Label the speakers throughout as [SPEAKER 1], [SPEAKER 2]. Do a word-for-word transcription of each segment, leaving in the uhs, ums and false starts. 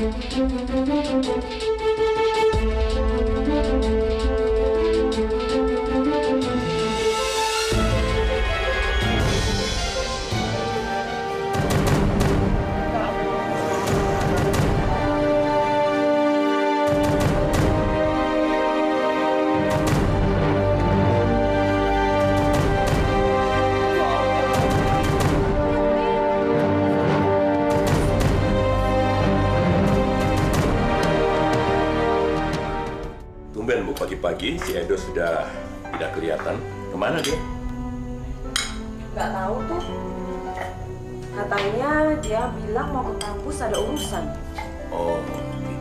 [SPEAKER 1] Tumben Bu, pagi-pagi si Edo sudah tidak kelihatan. Kemana dia?
[SPEAKER 2] Nggak tahu tuh. Katanya dia bilang mau ke kampus ada urusan.
[SPEAKER 1] Oh, gitu.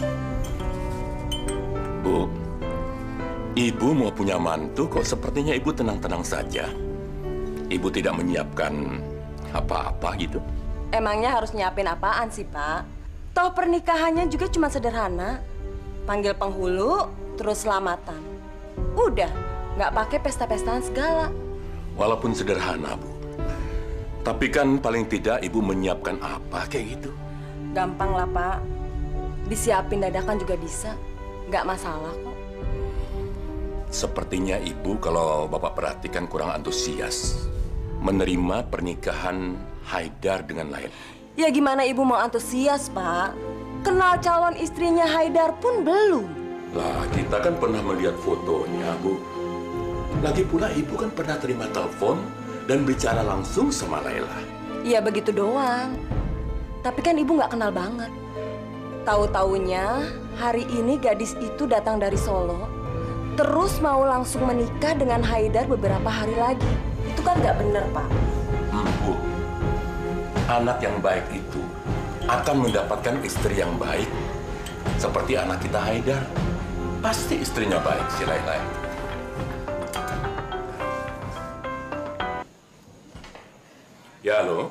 [SPEAKER 1] Bu, Ibu mau punya mantu kok sepertinya Ibu tenang-tenang saja. Ibu tidak menyiapkan apa-apa gitu.
[SPEAKER 2] Emangnya harus nyiapin apaan sih, Pak? Toh pernikahannya juga cuma sederhana. Panggil penghulu, terus selamatan. Udah, nggak pakai pesta-pestaan segala.
[SPEAKER 1] Walaupun sederhana, Bu. Tapi kan paling tidak Ibu menyiapkan apa kayak gitu.
[SPEAKER 2] Gampang lah, Pak. Disiapin dadakan juga bisa. Nggak masalah kok.
[SPEAKER 1] Sepertinya Ibu kalau Bapak perhatikan kurang antusias menerima pernikahan Haidar dengan Laila.
[SPEAKER 2] Ya gimana Ibu mau antusias, Pak? Kenal calon istrinya Haidar pun belum.
[SPEAKER 1] Lah, kita kan pernah melihat fotonya, Bu. Lagi pula Ibu kan pernah terima telepon dan bicara langsung sama Laila.
[SPEAKER 2] Iya begitu doang. Tapi kan Ibu nggak kenal banget. Tahu-taunya hari ini gadis itu datang dari Solo, terus mau langsung menikah dengan Haidar beberapa hari lagi. Itu kan nggak bener, Pak.
[SPEAKER 1] Hmm, Bu. Anak yang baik itu akan mendapatkan istri yang baik. Seperti anak kita Haidar. Pasti istrinya baik, si Laila. Ya, halo?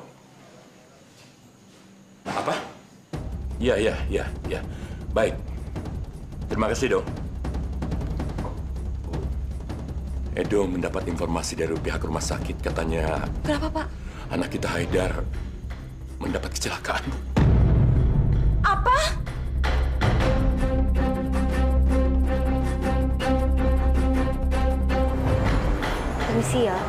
[SPEAKER 1] Apa? Ya, ya, ya, ya. Baik. Terima kasih, Dok. Edo mendapat informasi dari pihak rumah sakit. Katanya...
[SPEAKER 2] Kenapa, Pak?
[SPEAKER 1] Anak kita Haidar mendapat kecelakaan.
[SPEAKER 2] Apa?
[SPEAKER 3] Permisi ya.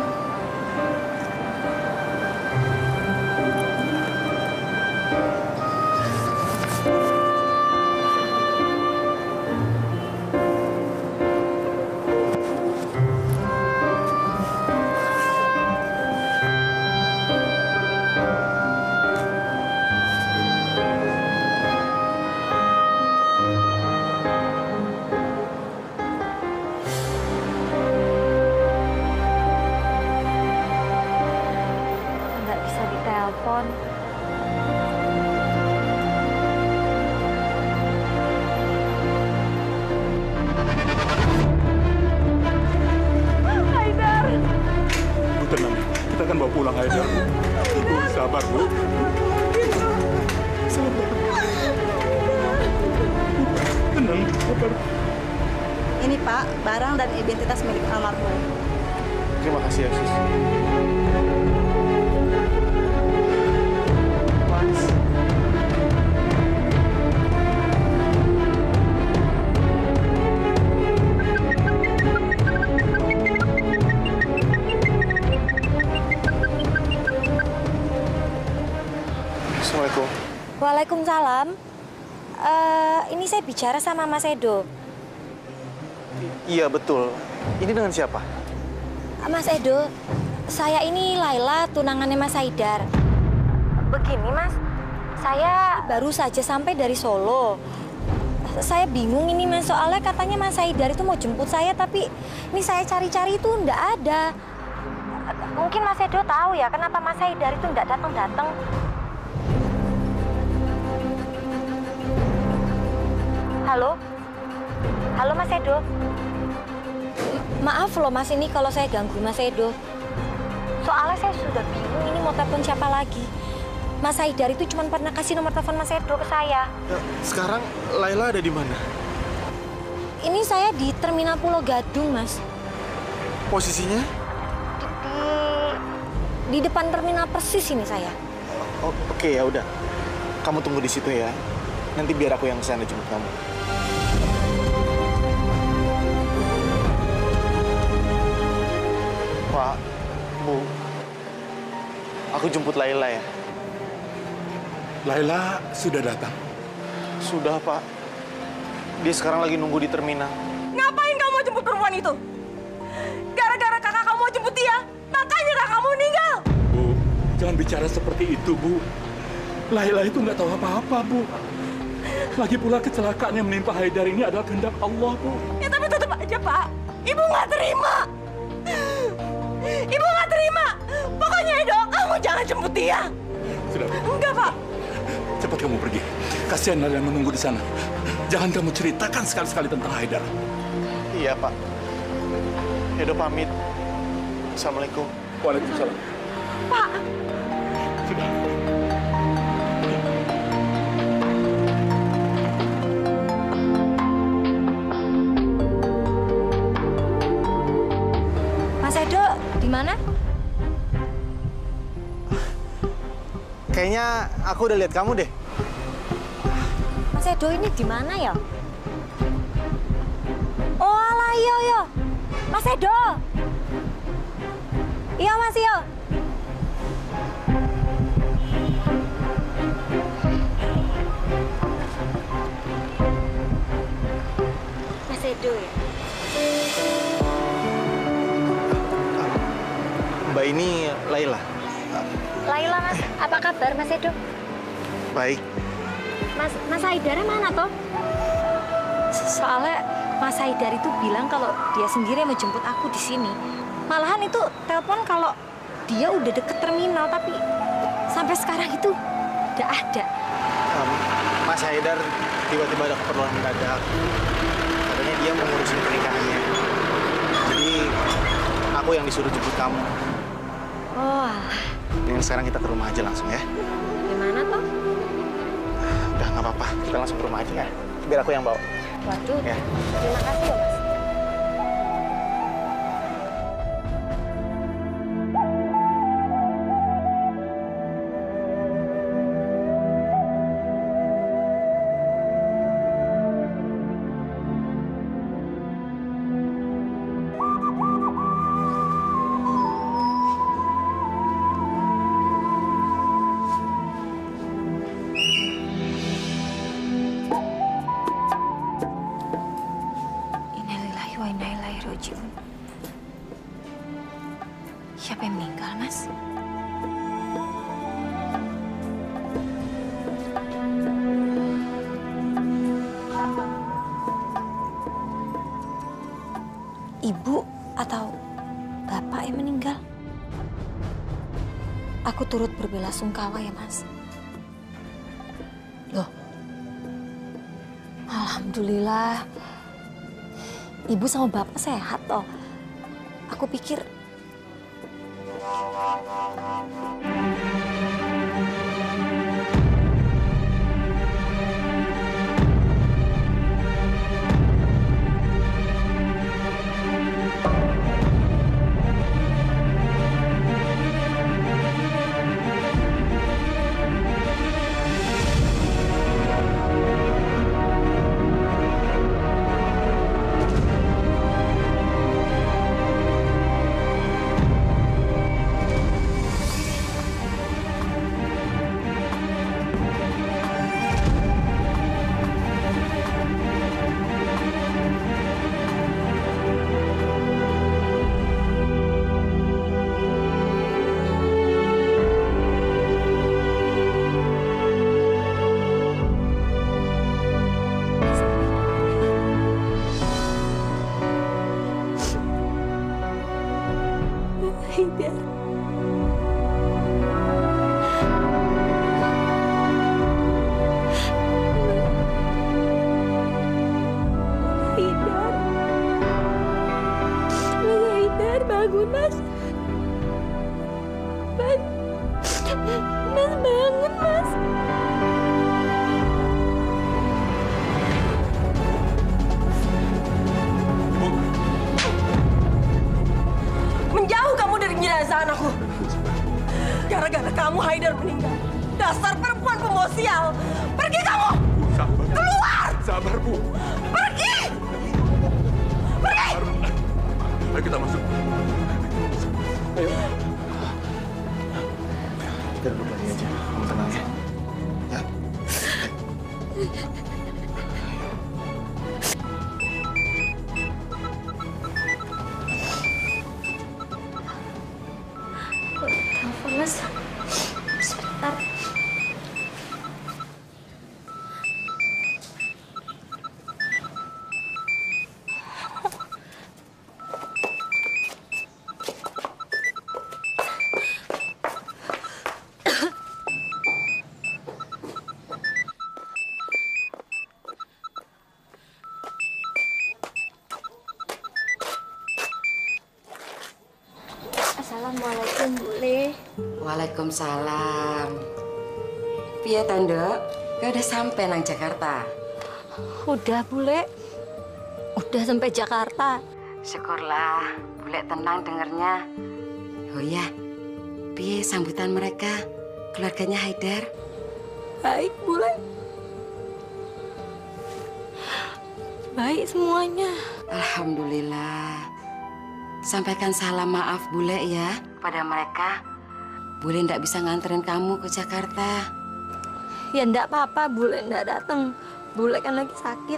[SPEAKER 3] Telepon.
[SPEAKER 2] Haidar.
[SPEAKER 4] Bu tenang, kita akan bawa pulang Haidar. Bu sabar, Bu. Sabar. Tenang, sabar.
[SPEAKER 5] Ini Pak, barang dan identitas milik almarhum.
[SPEAKER 4] Terima kasih ya, Sus.
[SPEAKER 6] Assalamualaikum.
[SPEAKER 3] Waalaikumsalam. Uh, ini saya bicara sama Mas Edo.
[SPEAKER 6] Iya, betul. Ini dengan siapa?
[SPEAKER 3] Mas Edo, saya ini Laila, tunangannya Mas Haidar. Begini, Mas. Saya baru saja sampai dari Solo. Saya bingung ini, Mas. Soalnya katanya Mas Haidar itu mau jemput saya, tapi ini saya cari-cari itu nggak ada. Mungkin Mas Edo tahu ya kenapa Mas Haidar itu nggak datang-datang. Halo? Halo, Mas Edo? Maaf loh, Mas, ini kalau saya ganggu Mas Edo. Soalnya saya sudah bingung ini mau telepon siapa lagi. Mas Haidar itu cuma pernah kasih nomor telepon Mas Edo ke saya.
[SPEAKER 6] Ya, sekarang Laila ada di mana?
[SPEAKER 3] Ini saya di Terminal Pulau Gadung, Mas.
[SPEAKER 6] Posisinya?
[SPEAKER 3] Di, di, di depan terminal persis ini saya.
[SPEAKER 6] Oh, oke, ya udah. Kamu tunggu di situ ya. Nanti biar aku yang kesana jemput kamu. Pak, Bu, aku jemput Laila ya.
[SPEAKER 1] Laila sudah datang.
[SPEAKER 6] Sudah, Pak. Dia sekarang lagi nunggu di terminal.
[SPEAKER 2] Ngapain kamu jemput perempuan itu? Gara-gara kakak kamu jemput dia, makanya kakak kamu meninggal.
[SPEAKER 1] Bu, jangan bicara seperti itu, Bu. Laila itu nggak tahu apa-apa, Bu. Lagi pula kecelakaan yang menimpa Haidar ini adalah kehendak Allah, Bu.
[SPEAKER 2] Ya tapi tetap aja, Pak. Ibu nggak terima. Ibu nggak terima. Pokoknya Edo, kamu jangan jemput dia.
[SPEAKER 1] Sudah, Bu.
[SPEAKER 2] Enggak, Pak.
[SPEAKER 1] Cepat kamu pergi. Kasihan Laila yang menunggu di sana. Jangan kamu ceritakan sekali-sekali tentang Haidar.
[SPEAKER 6] Iya, Pak. Edo pamit. Assalamualaikum.
[SPEAKER 1] Waalaikumsalam.
[SPEAKER 2] Pak.
[SPEAKER 1] Sudah.
[SPEAKER 3] Mas Edo, di mana?
[SPEAKER 6] Kayaknya aku udah lihat kamu deh.
[SPEAKER 3] Mas Edo ini di mana ya? Oh, alah, iya, iya. Mas Edo. Iya, Mas, iya. Mas Edo ya?
[SPEAKER 6] Mbak ini Laila.
[SPEAKER 3] Laila, Mas. Apa kabar, Mas Edo?
[SPEAKER 6] Baik.
[SPEAKER 3] Mas, Mas Haidar mana toh? Soalnya Mas Haidar itu bilang kalau dia sendiri mau jemput aku di sini. Malahan itu telepon kalau dia udah deket terminal, tapi sampai sekarang itu nggak ada.
[SPEAKER 6] Um, Mas Haidar tiba-tiba ada keperluan mendadak. Katanya dia mau ngurusin pernikahannya. Jadi aku yang disuruh jemput kamu.
[SPEAKER 3] Oh, alah.
[SPEAKER 6] Ini sekarang kita ke rumah aja langsung ya.
[SPEAKER 3] Gimana toh?
[SPEAKER 6] Udah nggak apa-apa, kita langsung ke rumah aja ya. Biar aku yang bawa.
[SPEAKER 3] Waduh,
[SPEAKER 6] Ya.
[SPEAKER 3] terima kasih ya, Mas. Innalillahi wa inna ilaihi raji'un. Siapa yang meninggal, Mas? Ibu atau bapak yang meninggal? Aku turut berbelasungkawa ya, Mas. Loh, alhamdulillah. Ibu sama bapak sehat toh. Aku pikir... Haidar. Haidar. Mas Haidar, bangun, Mas. Mas. Mas, bangun, Mas.
[SPEAKER 2] Menjauh kamu dari jenazah anakku. Gara-gara kamu Haidar meninggal. Dasar perempuan pembawa sial. Pergi kamu.
[SPEAKER 1] Sabar.
[SPEAKER 2] Keluar!
[SPEAKER 1] Sabar, Bu.
[SPEAKER 2] Pergi! Pergi!
[SPEAKER 1] Ayo kita masuk. Ayo.
[SPEAKER 6] Kita duduk lagi aja. Kamu tenang ya. Ya.
[SPEAKER 3] Telepon, Mas. Sebentar. Assalamualaikum, Bule.
[SPEAKER 7] Waalaikumsalam. Piye ta, Nduk? Kau udah sampai nang Jakarta?
[SPEAKER 3] Udah, Bule. Udah sampai Jakarta.
[SPEAKER 7] Syukurlah, Bule tenang dengernya. Oh iya, piye sambutan mereka, keluarganya Haidar?
[SPEAKER 3] Baik, Bule. Baik semuanya.
[SPEAKER 7] Alhamdulillah. Sampaikan salam maaf Bule ya pada mereka. Bule ndak bisa nganterin kamu ke Jakarta.
[SPEAKER 3] Ya ndak apa-apa, Bule ndak datang. Bule kan lagi sakit.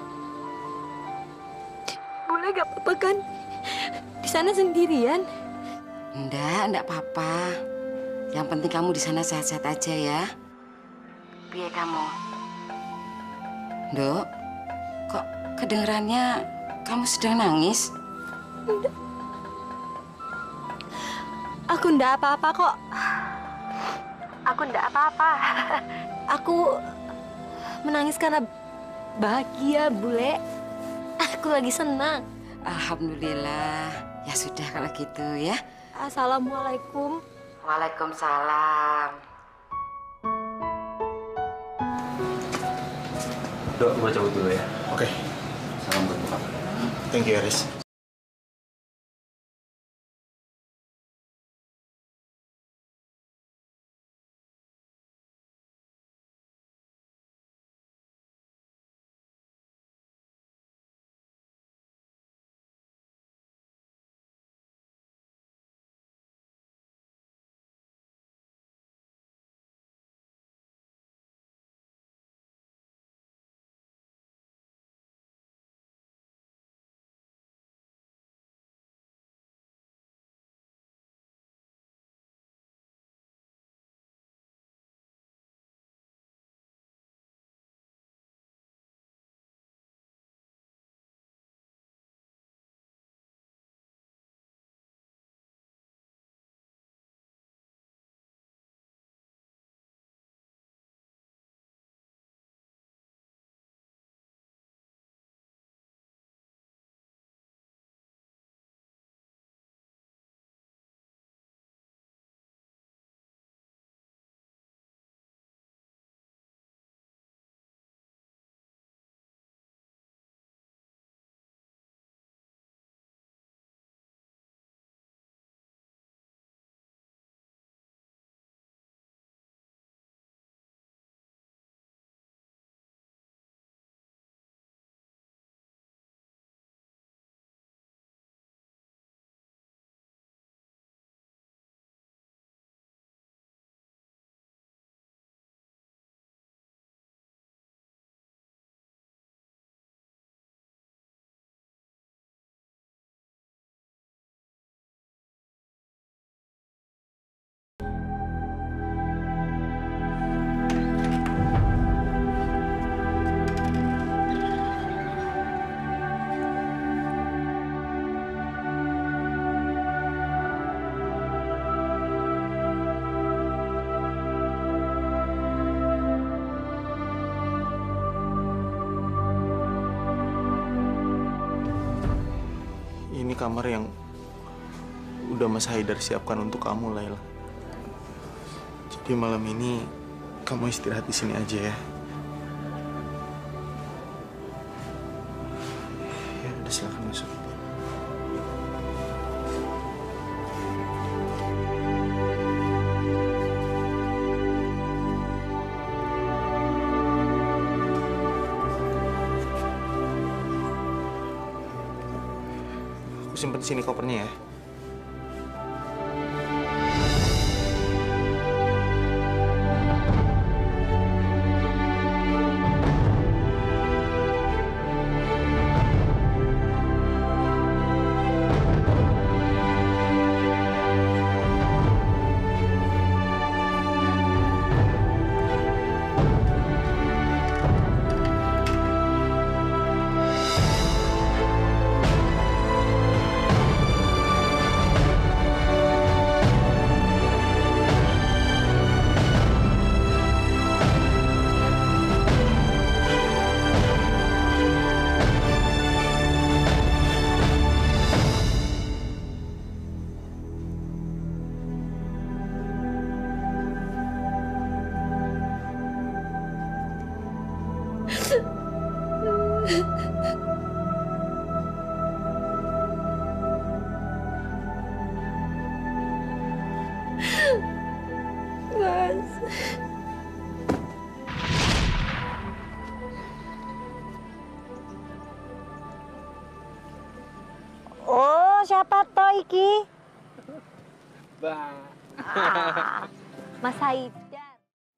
[SPEAKER 3] Bule gak apa-apa kan? Di sana sendirian.
[SPEAKER 7] Ndak, ndak apa-apa. Yang penting kamu di sana sehat-sehat aja ya. Piye kamu? Nduk, kok kedengerannya kamu sedang nangis?
[SPEAKER 3] Ndak. Aku ndak apa-apa kok. Aku ndak apa-apa. Aku menangis karena bahagia, Bule. Aku lagi senang.
[SPEAKER 7] Alhamdulillah. Ya sudah kalau gitu ya.
[SPEAKER 3] Assalamualaikum.
[SPEAKER 7] Waalaikumsalam.
[SPEAKER 6] Dok, gua cabut dulu ya. Oke.
[SPEAKER 1] Salam buat Bapak.
[SPEAKER 6] Thank you, Aris. Ini kamar yang udah Mas Haidar siapkan untuk kamu, Laila. Jadi malam ini kamu istirahat di sini aja ya. Ya udah, silakan masuk. Aku simpen di sini kopernya ya.
[SPEAKER 3] Mas. Oh, siapa toh iki?
[SPEAKER 8] Bang.
[SPEAKER 3] Ah, Mas Haidar.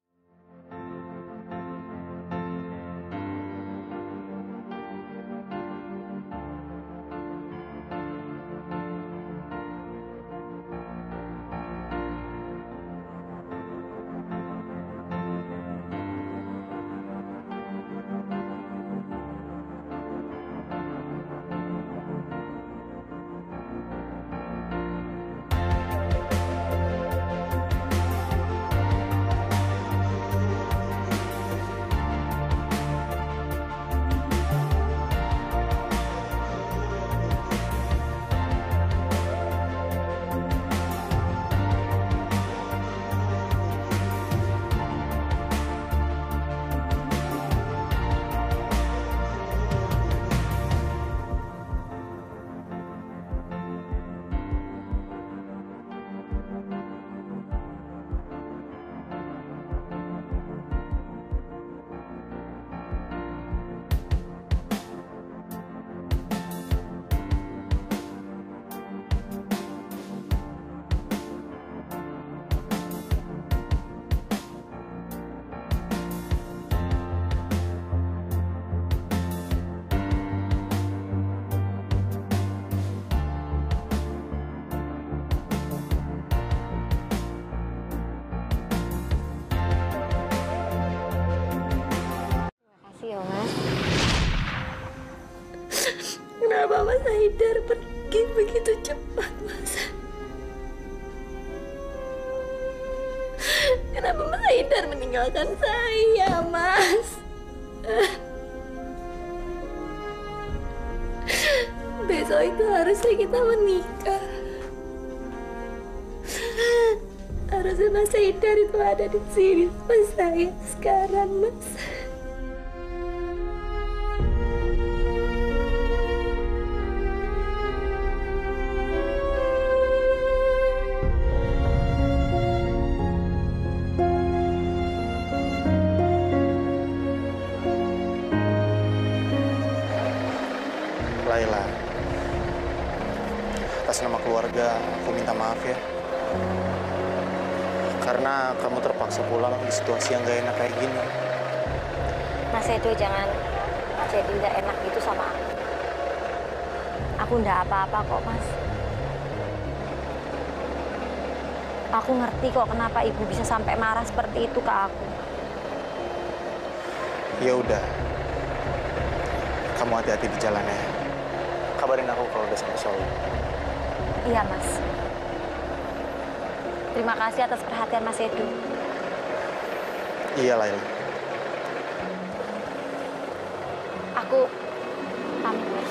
[SPEAKER 3] Makasih ya, Mas.
[SPEAKER 9] Kenapa Mas Haidar pergi begitu cepat, Mas? Kenapa Mas Haidar meninggalkan saya, Mas? Besok itu harusnya kita menikah. Harusnya Mas Haidar itu ada di sini sama saya sekarang, Mas.
[SPEAKER 6] Laila, atas nama keluarga aku minta maaf ya. Karena kamu terpaksa pulang di situasi yang gak enak kayak gini.
[SPEAKER 3] Mas Edo jangan jadi nggak enak gitu sama aku. Aku nggak apa-apa kok, Mas. Aku ngerti kok kenapa ibu bisa sampai marah seperti itu ke aku.
[SPEAKER 6] Ya udah, kamu hati-hati di jalan ya. Kabarin aku kalau udah sampai Solo.
[SPEAKER 3] Iya, Mas. Terima kasih atas perhatian Mas Edo.
[SPEAKER 6] Iya, Laila.
[SPEAKER 3] Aku pamit, Mas.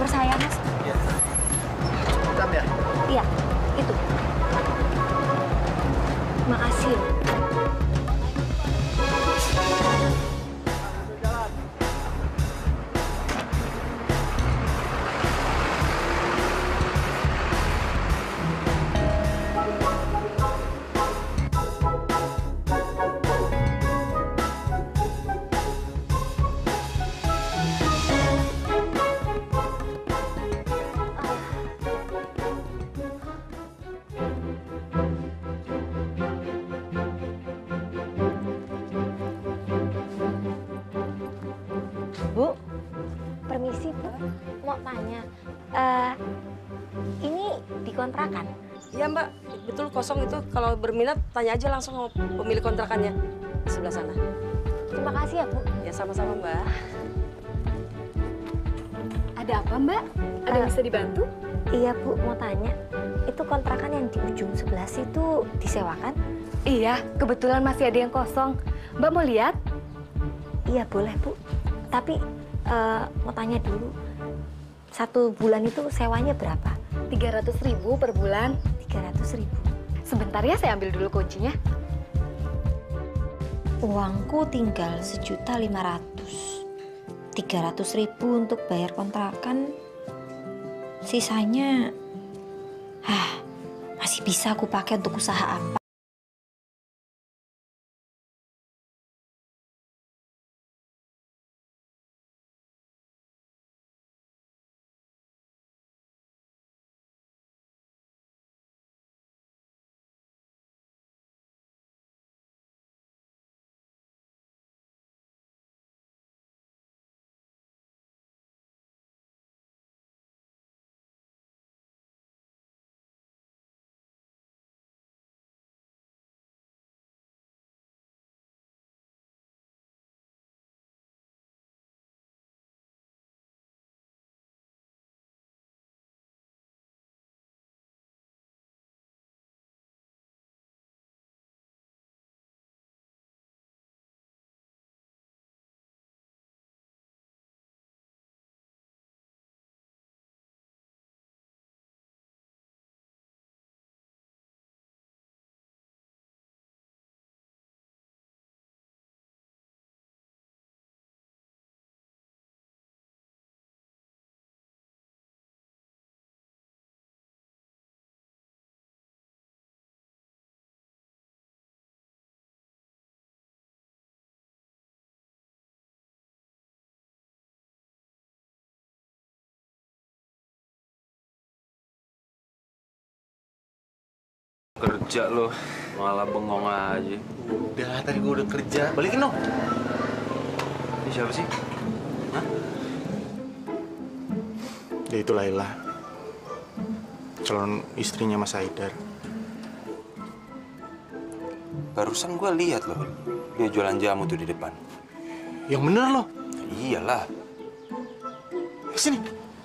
[SPEAKER 3] koper saya, Mas.
[SPEAKER 6] Iya. Hitam ya?
[SPEAKER 3] Iya, itu. Makasih. Bu, permisi Bu, mau tanya, uh, ini dikontrakan?
[SPEAKER 8] Iya Mbak, betul kosong itu. Kalau berminat tanya aja langsung sama pemilik kontrakannya di sebelah sana.
[SPEAKER 3] Terima kasih ya Bu.
[SPEAKER 8] Ya sama-sama Mbak.
[SPEAKER 9] Ada apa Mbak? Ada yang
[SPEAKER 3] Uh,
[SPEAKER 9] bisa dibantu?
[SPEAKER 3] Iya Bu, mau tanya, itu kontrakan yang di ujung sebelah situ disewakan?
[SPEAKER 9] Iya, kebetulan masih ada yang kosong. Mbak mau lihat?
[SPEAKER 3] Iya boleh Bu, tapi uh, mau tanya dulu, satu bulan itu sewanya berapa?
[SPEAKER 9] tiga ratus ribu per bulan.
[SPEAKER 3] tiga ratus ribu.
[SPEAKER 9] Sebentar ya, saya ambil dulu kuncinya.
[SPEAKER 3] Uangku tinggal sejuta lima ratus. Tiga ratus ribu untuk bayar kontrakan. Sisanya, ah, masih bisa aku pakai untuk usaha apa?
[SPEAKER 10] Kerja lo, malah bengong aja.
[SPEAKER 6] Udah, tadi gue udah kerja. Balikin dong.
[SPEAKER 10] Ini siapa sih? Hah?
[SPEAKER 6] Dia itu Laila. Calon istrinya Mas Haidar.
[SPEAKER 10] Barusan gue lihat loh, dia jualan jamu tuh di depan.
[SPEAKER 6] Yang bener loh.
[SPEAKER 10] Iyalah.
[SPEAKER 6] Sini.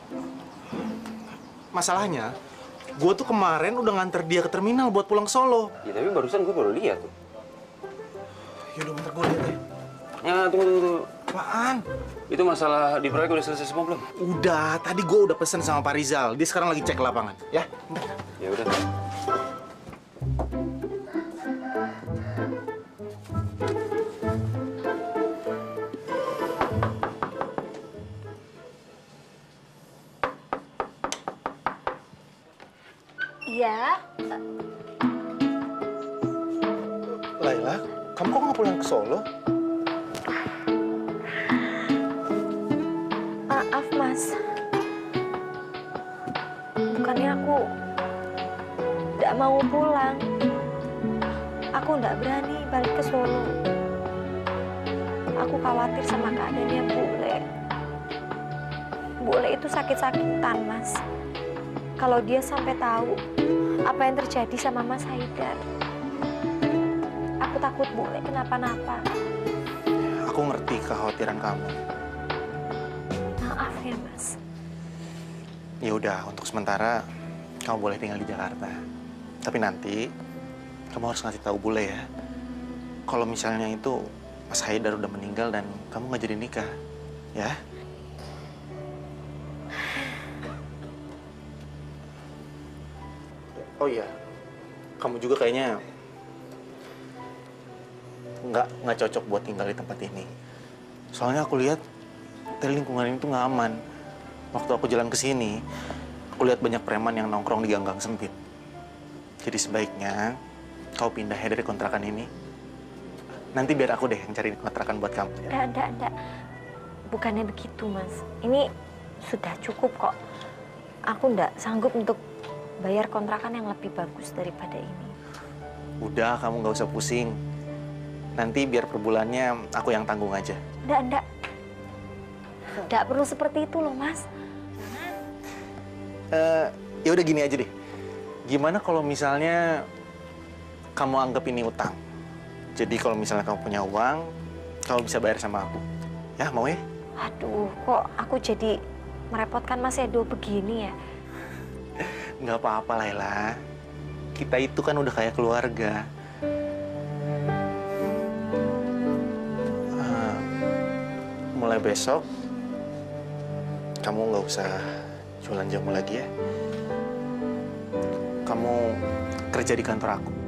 [SPEAKER 6] Masalahnya, gue tuh kemarin udah nganter dia ke terminal buat pulang ke Solo.
[SPEAKER 10] Ya tapi barusan gue baru lihat tuh.
[SPEAKER 6] Yaudah, bentar gue lihat ya.
[SPEAKER 10] Ya tunggu, tunggu, tunggu.
[SPEAKER 6] Apaan?
[SPEAKER 10] Itu masalah di proyek udah selesai semua belum?
[SPEAKER 6] Udah, tadi gue udah pesen sama Pak Rizal. Dia sekarang lagi cek lapangan. Ya, bentar.
[SPEAKER 10] Ya udah.
[SPEAKER 3] Iya.
[SPEAKER 6] Laila, kamu kok nggak pulang ke Solo?
[SPEAKER 3] Maaf, Mas. Bukannya aku nggak mau pulang. Aku nggak berani balik ke Solo. Aku khawatir sama keadaannya Bule. Bule itu sakit-sakitan, Mas. Kalau dia sampai tahu apa yang terjadi sama Mas Haidar, aku takut Bule kenapa-napa.
[SPEAKER 6] Aku ngerti kekhawatiran kamu.
[SPEAKER 3] Maaf ya, Mas.
[SPEAKER 6] Ya udah, untuk sementara kamu boleh tinggal di Jakarta. Tapi nanti kamu harus ngasih tahu Bule ya. Kalau misalnya itu Mas Haidar udah meninggal dan kamu nggak jadi nikah, ya? Oh iya, kamu juga kayaknya nggak nggak cocok buat tinggal di tempat ini. Soalnya aku lihat dari lingkungan ini tuh nggak aman. Waktu aku jalan ke sini, aku lihat banyak preman yang nongkrong di gang-gang sempit. Jadi sebaiknya kau pindah ya dari kontrakan ini. Nanti biar aku deh yang cari kontrakan buat kamu.
[SPEAKER 3] Enggak, enggak, enggak. Bukannya begitu, Mas. Ini sudah cukup kok. Aku enggak sanggup untuk bayar kontrakan yang lebih bagus daripada ini.
[SPEAKER 6] Udah, kamu nggak usah pusing. Nanti biar per bulannya aku yang tanggung aja.
[SPEAKER 3] Enggak, enggak. Enggak perlu seperti itu loh, Mas.
[SPEAKER 6] Uh, ya udah gini aja deh. Gimana kalau misalnya kamu anggap ini utang? Jadi kalau misalnya kamu punya uang, kamu bisa bayar sama aku. Ya, mau ya?
[SPEAKER 3] Aduh, kok aku jadi merepotkan Mas Edo begini ya?
[SPEAKER 6] Nggak apa-apa, Laila. Kita itu kan udah kayak keluarga. Uh, mulai besok, kamu nggak usah jualan jamu lagi ya. Kamu kerja di kantor aku.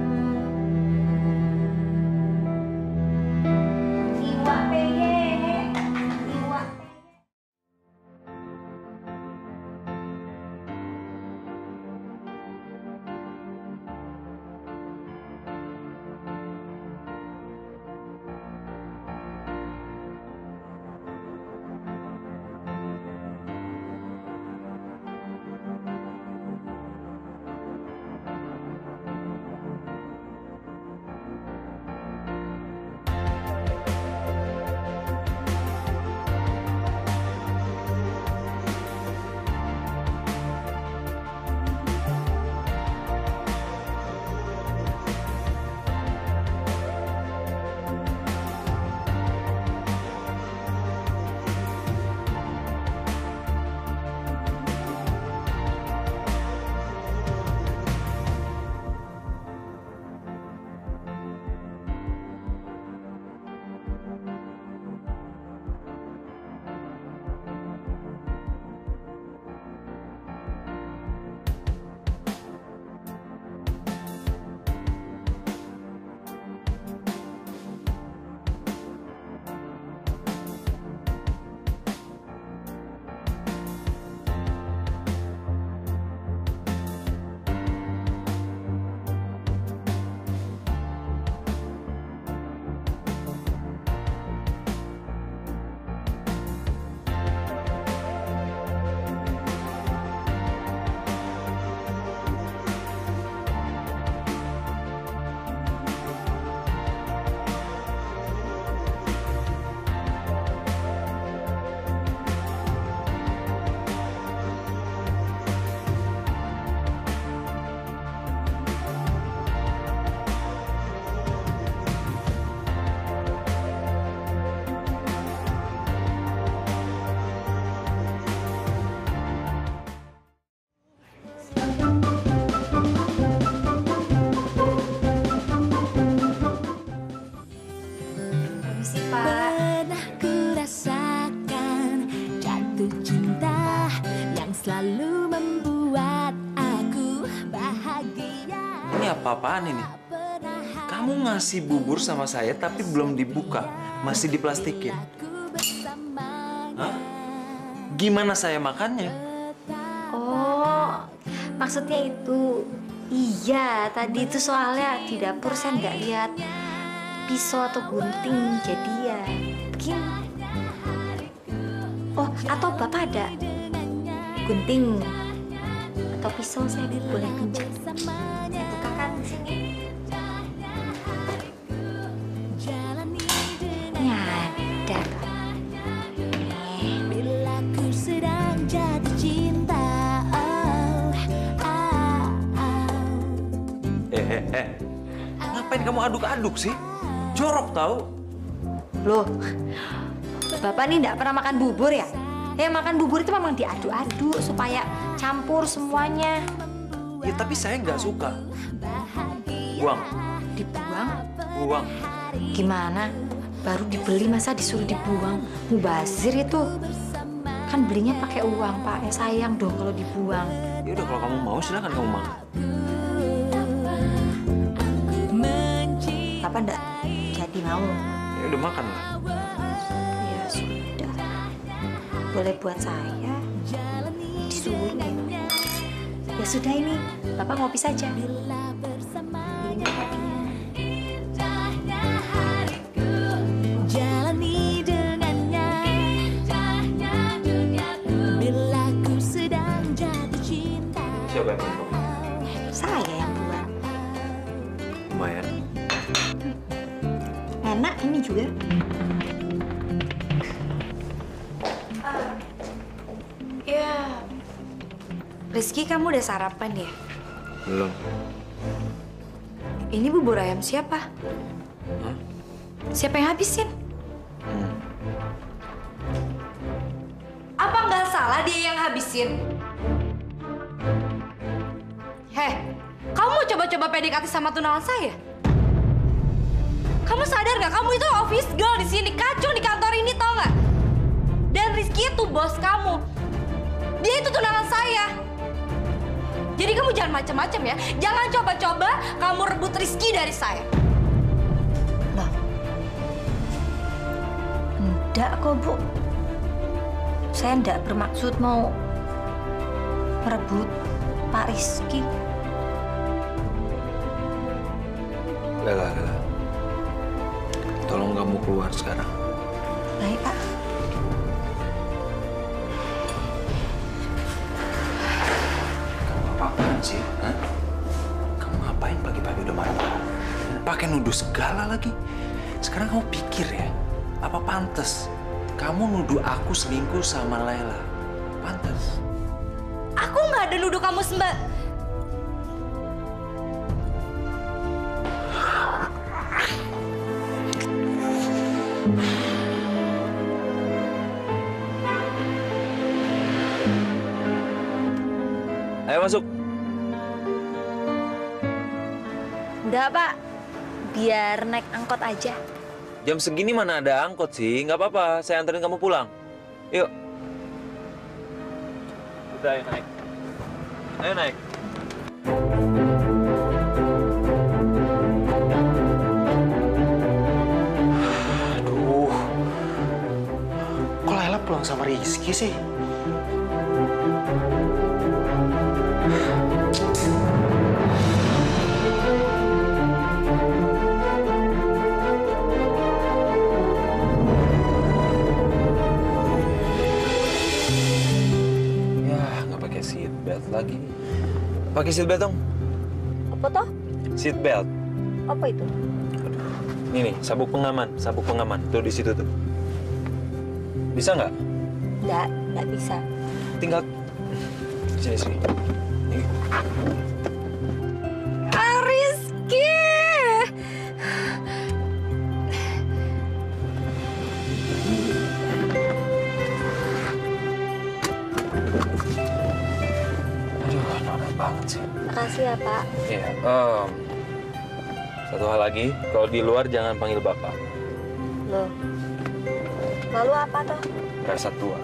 [SPEAKER 11] Apa-apaan ini? Kamu ngasih bubur sama saya tapi belum dibuka, masih diplastikin. Hah? Gimana saya makannya?
[SPEAKER 3] Oh, maksudnya itu, iya tadi itu soalnya di dapur saya nggak lihat pisau atau gunting, jadi ya begini. Oh, atau Bapak ada gunting atau pisau, saya boleh pinjam.
[SPEAKER 11] Eh, eh, ngapain kamu aduk-aduk sih? Jorok tahu?
[SPEAKER 3] Loh, Bapak ini nggak pernah makan bubur ya? Ya makan bubur itu memang diaduk-aduk supaya campur semuanya.
[SPEAKER 11] Ya tapi saya nggak suka. Buang.
[SPEAKER 3] Dibuang?
[SPEAKER 11] Buang.
[SPEAKER 3] Gimana? Baru dibeli masa disuruh dibuang? Mubazir itu. Kan belinya pakai uang, Pak. Ya sayang dong kalau dibuang.
[SPEAKER 11] Ya udah kalau kamu mau silakan kamu makan.
[SPEAKER 3] apa enggak jadi mau?
[SPEAKER 11] Ya udah makan lah.
[SPEAKER 3] Ya sudah. Boleh buat saya disuruh. Ya sudah ini, Bapak ngopi saja. Ini
[SPEAKER 9] Jalani dengannya, bila ku sedang jatuh cinta.
[SPEAKER 11] Siapa yang minum?
[SPEAKER 3] saya yang buat.
[SPEAKER 11] Lumayan.
[SPEAKER 3] Enak ini juga. Ya, Rizky, kamu udah sarapan ya?
[SPEAKER 11] Belum.
[SPEAKER 3] Ini bubur ayam siapa?
[SPEAKER 11] Hah?
[SPEAKER 3] Siapa yang habisin?
[SPEAKER 11] Hmm.
[SPEAKER 3] Apa nggak salah dia yang habisin? Heh, kamu mau coba-coba P D K T sama tunangan saya? Kamu sadar nggak? Kamu itu office girl di sini, kacung di kantor ini, tau nggak? Dan Rizky itu bos kamu. Dia itu tunangan saya. Jadi kamu jangan macam-macam ya. Jangan coba-coba kamu rebut Rizky dari saya. Loh. Enggak kok, Bu. Saya enggak bermaksud mau merebut Pak Rizky.
[SPEAKER 11] Lela, Lela. Tolong kamu keluar sekarang.
[SPEAKER 3] Baik, Pak.
[SPEAKER 11] Apaan sih? Hah? Kamu ngapain pagi-pagi udah marah-marah? Pakai nuduh segala lagi. Sekarang kamu pikir ya, apa pantas kamu nuduh aku selingkuh sama Layla? Pantas?
[SPEAKER 3] Aku nggak ada nuduh kamu sembah.
[SPEAKER 11] Ayo masuk.
[SPEAKER 3] Enggak, Pak. Biar naik angkot aja.
[SPEAKER 11] Jam segini mana ada angkot sih? Nggak apa-apa, saya anterin kamu pulang. Yuk. Udah, ayo naik. Ayo naik.
[SPEAKER 6] Aduh. Kok Layla pulang sama Rizky sih?
[SPEAKER 11] Belt lagi. Pakai seat belt dong.
[SPEAKER 3] Apa toh?
[SPEAKER 11] Seat belt.
[SPEAKER 3] Apa itu?
[SPEAKER 11] Aduh. Ini nih, sabuk pengaman, sabuk pengaman. Tuh di situ tuh. Bisa nggak?
[SPEAKER 3] Nggak, nggak bisa.
[SPEAKER 11] Tinggal sini sini. Ini.
[SPEAKER 3] Ah, Rizky!
[SPEAKER 11] Banget sih.
[SPEAKER 3] Makasih ya, Pak.
[SPEAKER 11] Iya. Um, satu hal lagi, kalau di luar jangan panggil Bapak.
[SPEAKER 3] Loh. Lalu apa toh?
[SPEAKER 11] Rasa tua.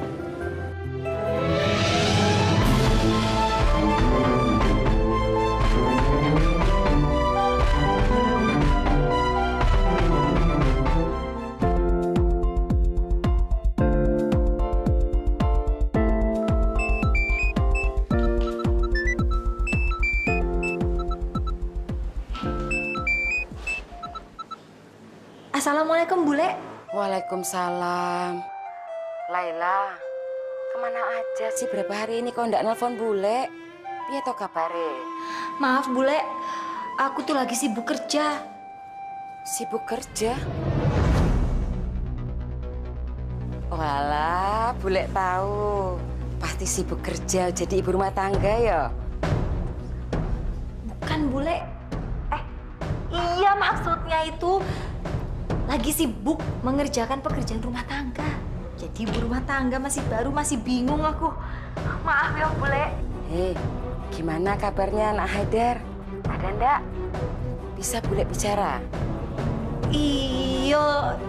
[SPEAKER 3] Assalamualaikum, Bule.
[SPEAKER 7] Waalaikumsalam. Laila, kemana aja sih berapa hari ini kok ndak nelpon Bule? Piye to kabare?
[SPEAKER 3] Maaf, Bule. Aku tuh lagi sibuk kerja.
[SPEAKER 7] Sibuk kerja? Walah, Bule tahu. Pasti sibuk kerja jadi ibu rumah tangga ya?
[SPEAKER 3] Bukan, Bule. Eh, iya maksudnya itu lagi sibuk mengerjakan pekerjaan rumah tangga. Jadi ibu rumah tangga masih baru, masih bingung aku. Maaf ya, Bule.
[SPEAKER 7] Hei, gimana kabarnya anak Haidar? Ada ndak? Bisa Bule bicara?
[SPEAKER 3] Iya,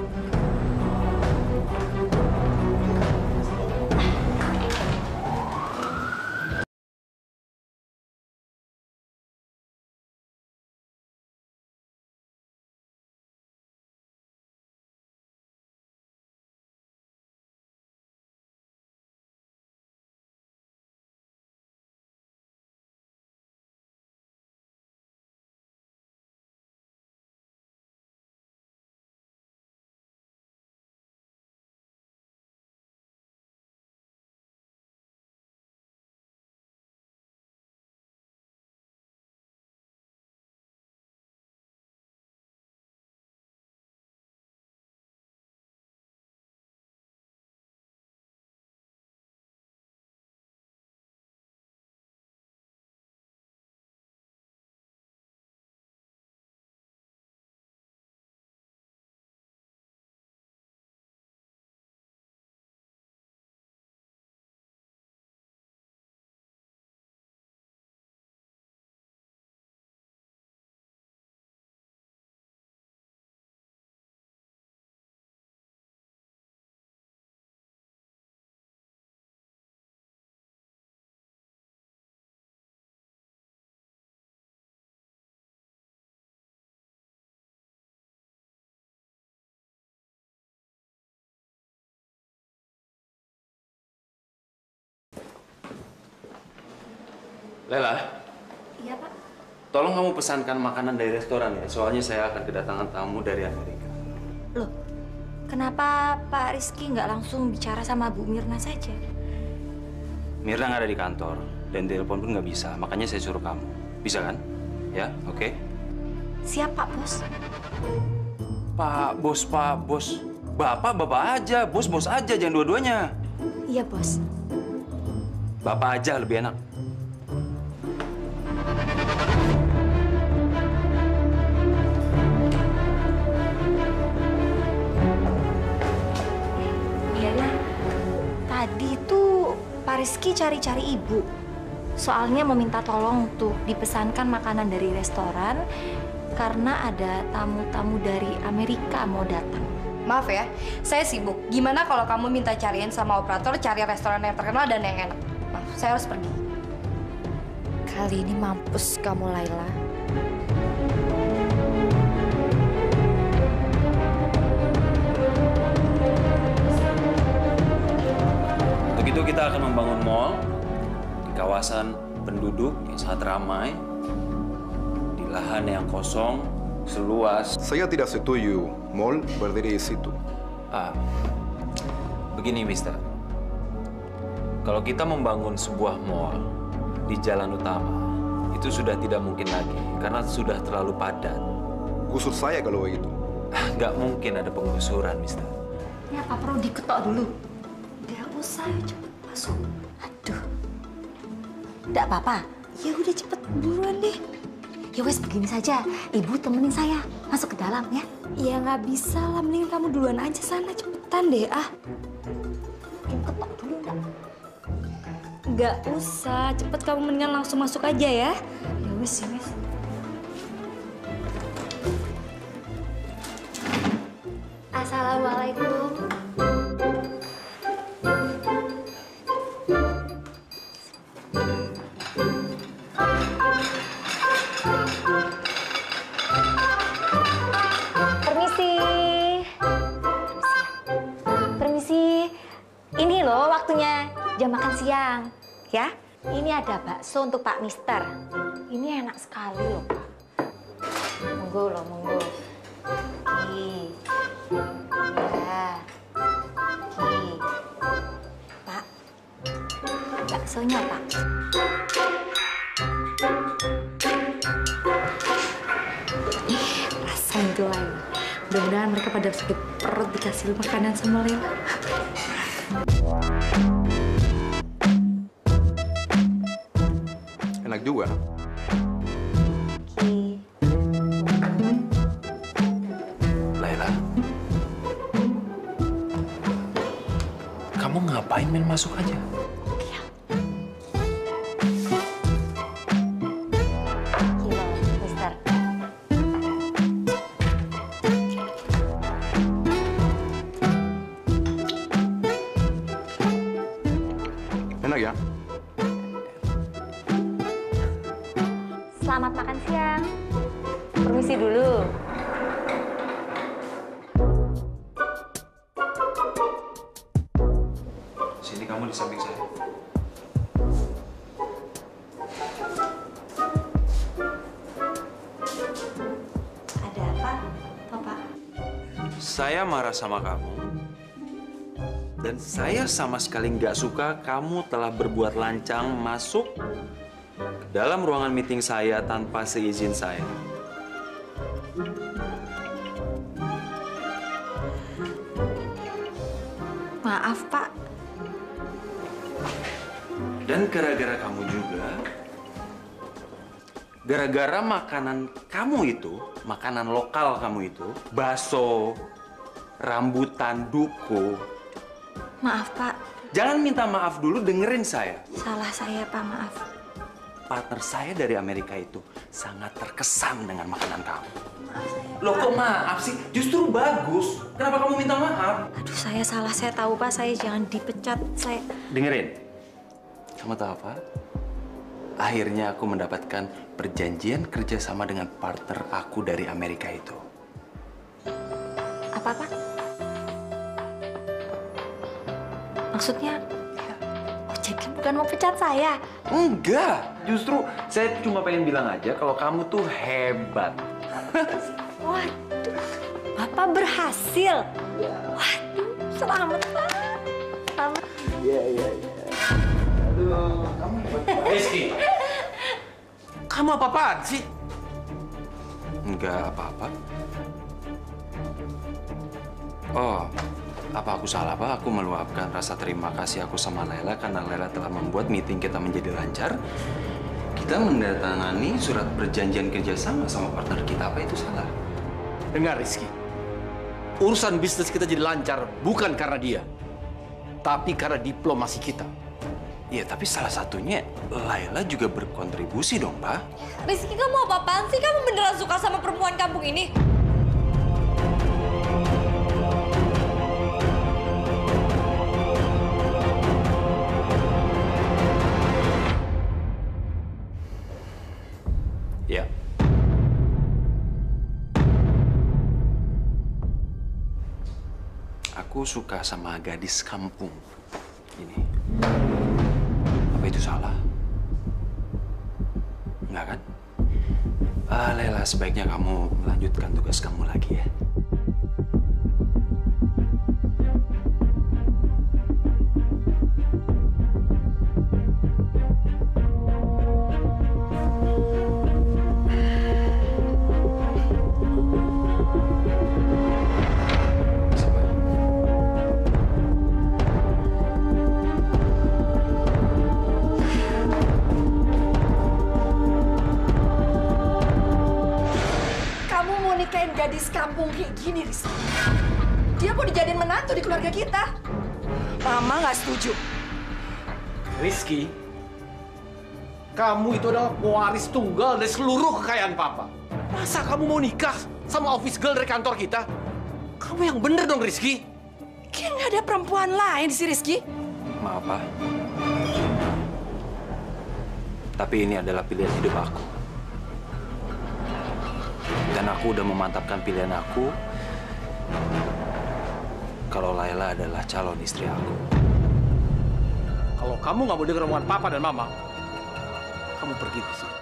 [SPEAKER 11] Lela.
[SPEAKER 3] Iya, Pak.
[SPEAKER 11] Tolong kamu pesankan makanan dari restoran ya, soalnya saya akan kedatangan tamu dari Amerika.
[SPEAKER 3] Loh, kenapa Pak Rizky nggak langsung bicara sama Bu Mirna saja?
[SPEAKER 11] Mirna nggak ada di kantor, dan telepon pun nggak bisa, makanya saya suruh kamu. Bisa kan? Ya, oke? Okay?
[SPEAKER 3] Siap, Pak Bos.
[SPEAKER 11] Pak Bos, Pak Bos. Bapak, Bapak aja. Bos, Bos aja, jangan dua-duanya.
[SPEAKER 3] Iya, Bos.
[SPEAKER 11] Bapak aja lebih enak.
[SPEAKER 3] Mirna, tadi tuh Pak Rizky cari-cari ibu. Soalnya meminta tolong untuk dipesankan makanan dari restoran karena ada tamu-tamu dari Amerika mau datang.
[SPEAKER 12] Maaf ya, saya sibuk. Gimana kalau kamu minta cariin sama operator cari restoran yang terkenal dan yang enak? Maaf, saya harus pergi.
[SPEAKER 3] Kali ini mampus kamu, Laila.
[SPEAKER 11] Untuk itu kita akan membangun mall di kawasan penduduk yang sangat ramai, di lahan yang kosong, seluas.
[SPEAKER 13] Saya tidak setuju mall berdiri di situ.
[SPEAKER 11] Ah, begini, Mister. Kalau kita membangun sebuah mall di jalan utama, itu sudah tidak mungkin lagi karena sudah terlalu padat.
[SPEAKER 13] Gusur saya kalau begitu.
[SPEAKER 11] Nggak mungkin ada penggusuran, Mister.
[SPEAKER 3] Ini apa perlu diketok dulu? Nggak usah, cepet masuk. Aduh. Nggak apa-apa. Ya udah cepet buruan deh. Ya wes begini saja, ibu temenin saya masuk ke dalam ya. Ya nggak bisa lah, mending kamu duluan aja sana, cepetan deh ah. Bikin ketok dulu nggak?
[SPEAKER 12] Nggak usah, cepet kamu mendingan langsung masuk aja ya.
[SPEAKER 3] Ya wes, ya wes. Assalamualaikum. Waktunya jam makan siang, ya. Ini ada bakso untuk Pak Mister. Ini enak sekali loh, Pak. Monggo loh, monggo. Nih, ya. Nih, Pak. Baksonya, Pak. Rasain tuh, Laila. Mudah-mudahan mereka pada sakit perut dikasih makanan sama Laila.
[SPEAKER 13] Enak juga.
[SPEAKER 3] Oke.
[SPEAKER 11] Laila, kamu ngapain main masuk aja?
[SPEAKER 3] Gila, Mister.
[SPEAKER 13] Enak ya?
[SPEAKER 3] Selamat makan siang. Permisi dulu.
[SPEAKER 11] Sini kamu di samping saya.
[SPEAKER 3] Ada apa, Bapak?
[SPEAKER 11] Saya marah sama kamu. Dan saya sama sekali nggak suka kamu telah berbuat lancang masuk ke dalam ruangan meeting saya tanpa seizin saya.
[SPEAKER 3] Maaf, Pak.
[SPEAKER 11] Dan gara-gara kamu juga, gara-gara makanan kamu itu, makanan lokal kamu itu, bakso, rambutan, duku.
[SPEAKER 3] Maaf, Pak.
[SPEAKER 11] Jangan minta maaf dulu, dengerin saya.
[SPEAKER 3] Salah saya, Pak. Maaf.
[SPEAKER 11] Partner saya dari Amerika itu sangat terkesan dengan makanan kamu.
[SPEAKER 3] Maaf saya.
[SPEAKER 11] Loh kok maaf sih? Justru bagus. Kenapa kamu minta maaf?
[SPEAKER 3] Aduh, saya salah. Saya tahu, Pak. Saya jangan dipecat. Saya...
[SPEAKER 11] Dengerin. Kamu tahu apa? Akhirnya aku mendapatkan perjanjian kerjasama dengan partner aku dari Amerika itu.
[SPEAKER 3] Apa, Pak? Maksudnya?
[SPEAKER 12] Oh, jadi bukan mau pecat saya?
[SPEAKER 11] Enggak, justru saya cuma pengen bilang aja kalau kamu tuh hebat.
[SPEAKER 12] Waduh, Bapak berhasil. Waduh, selamat Pak. Selamat.
[SPEAKER 11] Iya, iya, iya. Aduh, kamu hebat.
[SPEAKER 1] Rizky, kamu apa-apaan sih?
[SPEAKER 10] Enggak apa-apa. Oh, apa aku salah, Pak? Aku meluapkan rasa terima kasih aku sama Laila karena Laila telah membuat meeting kita menjadi lancar. Kita mendatangani surat perjanjian kerjasama sama partner kita. Apa itu salah?
[SPEAKER 14] Dengar, Rizky. Urusan bisnis kita jadi lancar bukan karena dia, tapi karena diplomasi kita.
[SPEAKER 10] Iya, tapi salah satunya Laila juga berkontribusi dong, Pak.
[SPEAKER 12] Rizky, kamu apa-apaan sih? Kamu beneran suka sama perempuan kampung ini?
[SPEAKER 10] Ya. Aku suka sama gadis kampung ini. Apa itu salah? Enggak kan? Ah, Laila, sebaiknya kamu melanjutkan tugas kamu lagi ya.
[SPEAKER 15] Gadis kampung kayak gini, Rizky. Dia mau dijadiin menantu di keluarga kita. Mama nggak setuju.
[SPEAKER 14] Rizky, kamu itu adalah pewaris tunggal dari seluruh kekayaan Papa. Masa kamu mau nikah sama office girl dari kantor kita? Kamu yang bener dong, Rizky.
[SPEAKER 15] Kayak nggak ada perempuan lain sih, Rizky.
[SPEAKER 10] Maaf, Pak. Tapi ini adalah pilihan hidup aku. Dan aku udah memantapkan pilihan aku kalau Laila adalah calon istri aku.
[SPEAKER 14] Kalau kamu nggak mau dengar omongan Papa dan Mama, kamu pergi dari sini.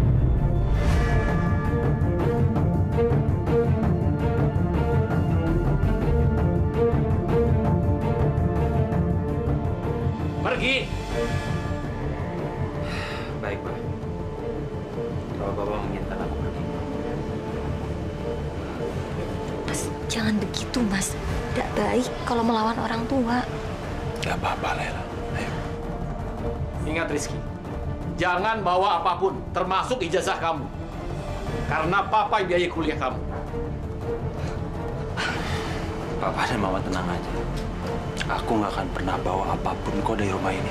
[SPEAKER 14] Pergi.
[SPEAKER 10] Baik, Pak. Kalau Bapak menginginkan aku pergi.
[SPEAKER 3] Jangan begitu, Mas. Tidak baik kalau melawan orang tua.
[SPEAKER 10] Gak apa-apa, Laila. Ayo.
[SPEAKER 14] Ingat, Rizky. Jangan bawa apapun, termasuk ijazah kamu. Karena Papa yang biayai kuliah kamu.
[SPEAKER 10] Papa dan Mama tenang aja. Aku gak akan pernah bawa apapun kok dari rumah ini.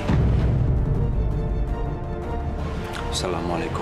[SPEAKER 10] Assalamualaikum.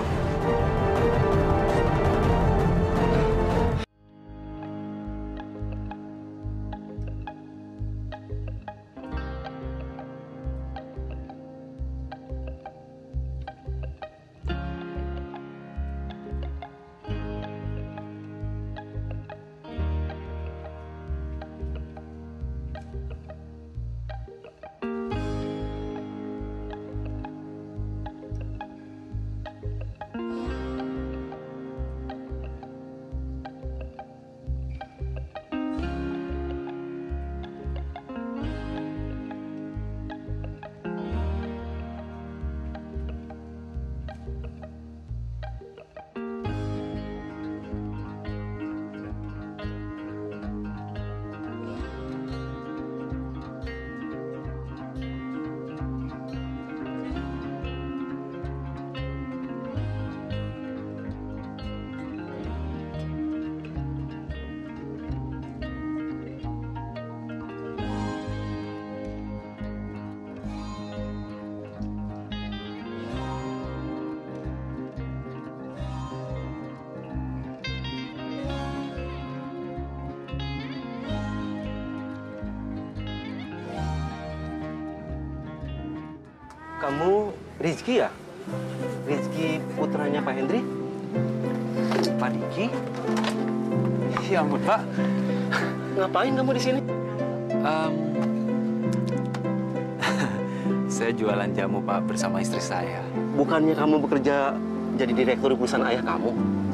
[SPEAKER 16] Kamu Rizky ya? Rizky putranya Pak Hendri? Pak Diki? Ya ampun, Pak. Ngapain kamu di sini?
[SPEAKER 11] Um, Saya jualan jamu, Pak, bersama istri saya.
[SPEAKER 16] Bukannya kamu bekerja jadi direktur di perusahaan ayah kamu?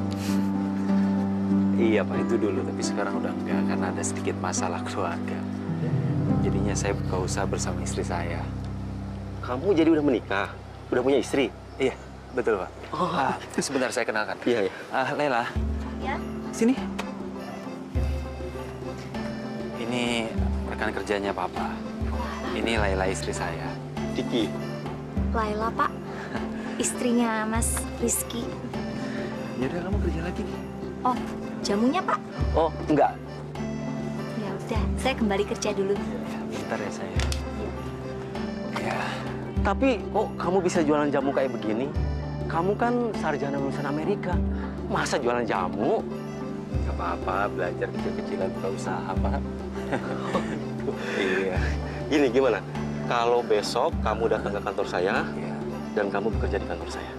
[SPEAKER 11] Iya, Pak, itu dulu. Tapi sekarang udah enggak, karena ada sedikit masalah keluarga. Jadinya saya buka usaha bersama istri saya.
[SPEAKER 16] Kamu jadi udah menikah? Udah punya istri?
[SPEAKER 11] Iya, betul, Pak. Oh. Ah, sebentar, saya kenalkan.
[SPEAKER 16] Iya, iya.
[SPEAKER 11] Ah, Lela.
[SPEAKER 3] Ya.
[SPEAKER 11] Sini. Ini rekan kerjanya Papa. Ini Laila, istri saya.
[SPEAKER 16] Diki.
[SPEAKER 3] Laila, Pak. Istrinya Mas Rizky.
[SPEAKER 11] Yaudah, kamu kerja lagi nih.
[SPEAKER 3] Oh, jamunya, Pak?
[SPEAKER 16] Oh, enggak.
[SPEAKER 3] Ya udah, saya kembali kerja dulu.
[SPEAKER 11] Bentar ya, saya. Ya.
[SPEAKER 16] Tapi kok kamu bisa jualan jamu kayak begini? Kamu kan sarjana lulusan Amerika. Masa jualan jamu?
[SPEAKER 11] Gak apa-apa, belajar kecil-kecilan buka usaha, Pak. Iya.
[SPEAKER 16] Gini, gimana? Kalau besok kamu datang ke kantor saya,
[SPEAKER 11] ya.
[SPEAKER 16] Dan kamu bekerja di kantor saya.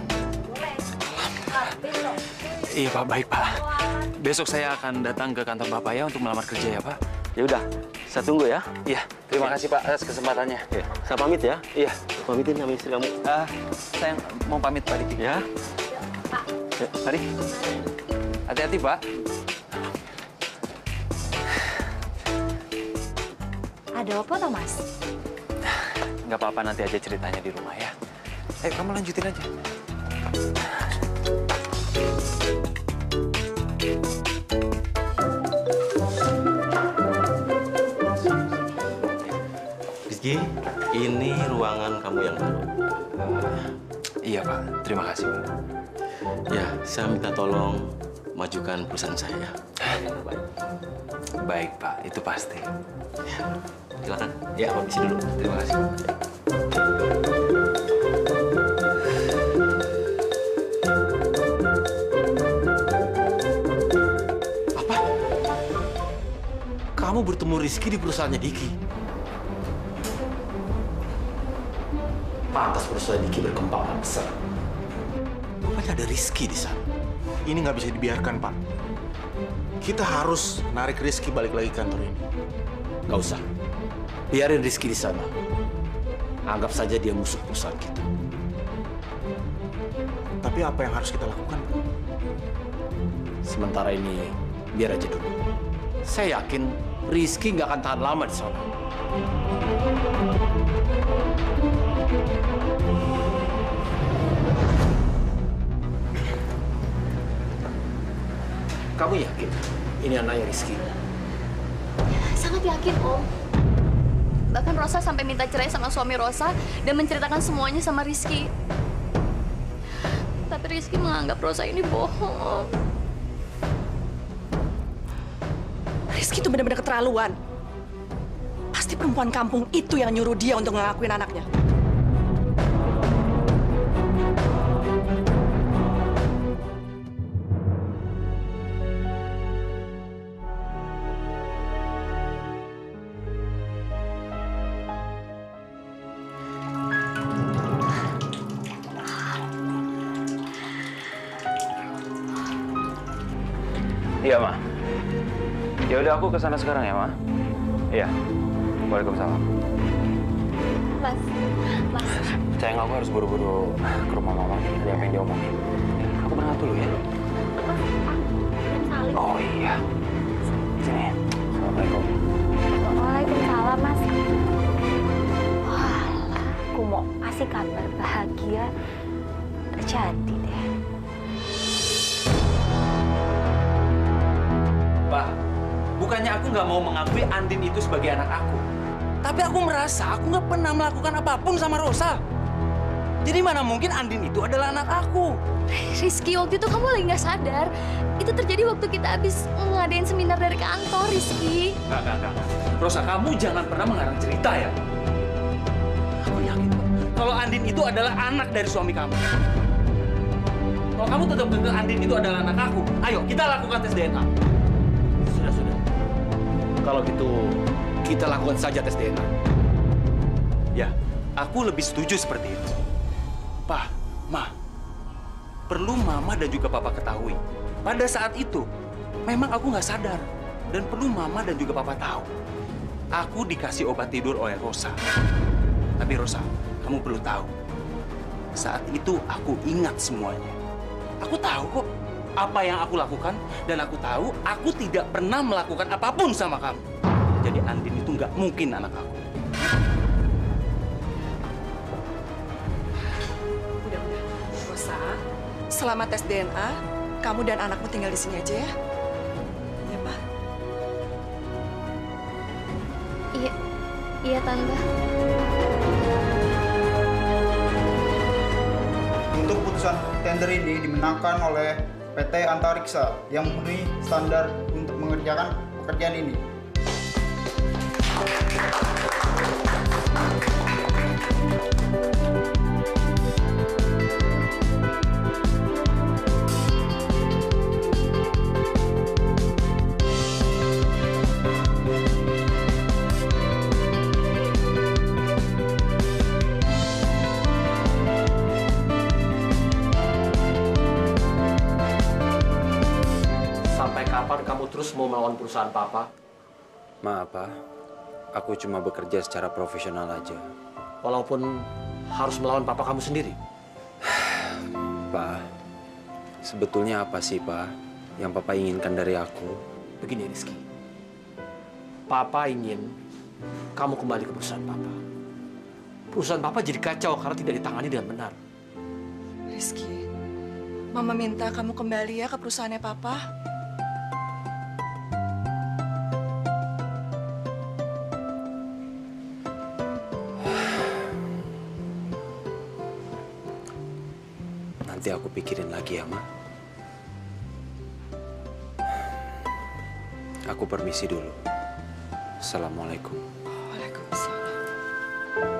[SPEAKER 11] Iya, Pak, baik, Pak. Besok saya akan datang ke kantor Bapak ya untuk melamar kerja ya, Pak.
[SPEAKER 16] Ya udah, saya tunggu ya.
[SPEAKER 11] Iya, terima kasih, Pak, atas kesempatannya.
[SPEAKER 16] Ya, saya pamit ya.
[SPEAKER 11] Iya.
[SPEAKER 16] Pamitin sama istri kamu.
[SPEAKER 11] Ah, saya mau pamit, Pak Diki.
[SPEAKER 16] Ya. Ya, mari.
[SPEAKER 11] Hati-hati, Pak.
[SPEAKER 3] Ada apa toh, Mas?
[SPEAKER 11] Nggak apa-apa, nanti aja ceritanya di rumah ya. Ayo, kamu lanjutin aja.
[SPEAKER 16] Rizky, ini ruangan kamu yang baru.
[SPEAKER 11] Uh, iya, Pak. Terima kasih, Pak.
[SPEAKER 16] Ya, saya minta tolong majukan perusahaan saya.
[SPEAKER 11] Baik, Pak. Itu pasti.
[SPEAKER 16] Ya, silakan. Ya, permisi dulu.
[SPEAKER 11] Terima kasih.
[SPEAKER 14] Apa? Kamu bertemu Rizky di perusahaannya Diki? Pantas perusahaan Diki berkembang besar. Rupanya ada Rizky di sana. Ini nggak bisa dibiarkan, Pak. Kita harus narik Rizky balik lagi ke kantor ini. Nggak usah. Biarin Rizky di sana. Anggap saja dia musuh perusahaan kita. Tapi apa yang harus kita lakukan, Pak? Sementara ini, biar aja dulu. Saya yakin Rizky nggak akan tahan lama di sana. Kamu yakin ini anaknya Rizky?
[SPEAKER 9] Sangat yakin, Om. Bahkan Rosa sampai minta cerai sama suami Rosa dan menceritakan semuanya sama Rizky. Tapi Rizky menganggap Rosa ini bohong, Om.
[SPEAKER 15] Rizky itu benar-benar keterlaluan. Pasti perempuan kampung itu yang nyuruh dia untuk ngelakuin anaknya.
[SPEAKER 11] Iya, Ma. Ya udah, aku ke sana sekarang ya, Ma. Iya. Waalaikumsalam.
[SPEAKER 9] Mas, Mas.
[SPEAKER 11] Sayang, aku harus buru-buru ke rumah Mama. Ada apa yang diomongin. Aku berangkat dulu ya.
[SPEAKER 9] Salim.
[SPEAKER 11] Oh iya. Sini. Assalamualaikum.
[SPEAKER 3] Waalaikumsalam, Mas. Wah, aku mau kasih kabar bahagia terjadi deh.
[SPEAKER 11] Pak, bukannya aku nggak mau mengakui Andin itu sebagai anak aku. Tapi aku merasa aku nggak pernah melakukan apapun sama Rosa. Jadi mana mungkin Andin itu adalah anak aku.
[SPEAKER 9] Rizky, waktu itu kamu lagi nggak sadar. Itu terjadi waktu kita habis ngadain seminar dari kantor, Rizky.
[SPEAKER 11] Nggak, nggak, nggak. Rosa, kamu jangan pernah mengarang cerita ya. Aku yakin kalau Andin itu adalah anak dari suami kamu. Kalau kamu tetap kekeh Andin itu adalah anak aku, ayo kita lakukan tes D N A.
[SPEAKER 14] Sudah, sudah. Kalau gitu, kita lakukan saja tes D N A.
[SPEAKER 11] Ya, aku lebih setuju seperti itu. Pa, Ma, perlu Mama dan juga Papa ketahui. Pada saat itu, memang aku nggak sadar. Dan perlu Mama dan juga Papa tahu. Aku dikasih obat tidur oleh Rosa.
[SPEAKER 10] Tapi Rosa, kamu perlu tahu. Saat itu aku ingat semuanya. Aku tahu kok apa yang aku lakukan. Dan aku tahu aku tidak pernah melakukan apapun sama kamu. Jadi Andin itu nggak mungkin anak aku.
[SPEAKER 15] Udah, udah. Rosa, selama tes D N A, kamu dan anakmu tinggal di sini aja ya. Iya, Pak.
[SPEAKER 9] Iya, iya Tante.
[SPEAKER 17] Untuk putusan tender ini dimenangkan oleh P T Antariksa yang memenuhi standar untuk mengerjakan pekerjaan ini.
[SPEAKER 16] Sampai kapan kamu terus mau melawan perusahaan Papa?
[SPEAKER 10] Maaf, Pak. Aku cuma bekerja secara profesional aja.
[SPEAKER 16] Walaupun harus melawan Papa kamu sendiri?
[SPEAKER 10] Pak, sebetulnya apa sih, Pak, yang Papa inginkan dari aku?
[SPEAKER 16] Begini, Rizky. Papa ingin kamu kembali ke perusahaan Papa. Perusahaan Papa jadi kacau karena tidak ditangani dengan benar.
[SPEAKER 15] Rizky, Mama minta kamu kembali ya ke perusahaannya Papa.
[SPEAKER 10] Nanti aku pikirin lagi ya, Ma. Aku permisi dulu. Assalamualaikum.
[SPEAKER 15] Waalaikumsalam.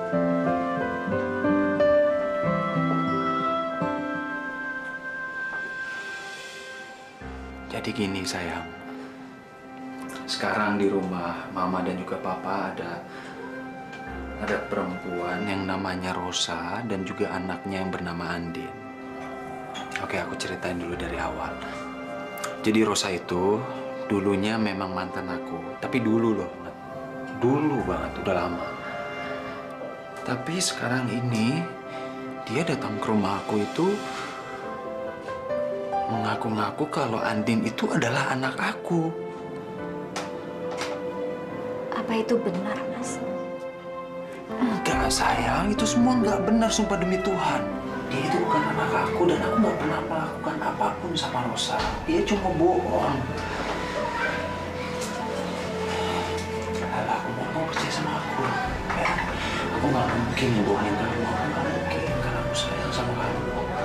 [SPEAKER 10] Jadi gini, sayang. Sekarang di rumah Mama dan juga Papa ada ada perempuan yang namanya Rosa dan juga anaknya yang bernama Andin. Oke, aku ceritain dulu dari awal. Jadi Rosa itu dulunya memang mantan aku, tapi dulu loh, dulu banget, udah lama. Tapi sekarang ini dia datang ke rumah aku itu mengaku-ngaku kalau Andin itu adalah anak aku.
[SPEAKER 3] Apa itu benar, Mas?
[SPEAKER 10] Enggak, sayang. Itu semua enggak benar, sumpah demi Tuhan. Dia itu bukan anak aku dan aku nggak pernah melakukan apapun sama Rosa. Dia cuma bohong. Alah, aku mau kamu percaya sama aku. Ya, aku nggak mungkin ngebohongin kamu. Aku nggak mungkin karena aku sayang sama kamu.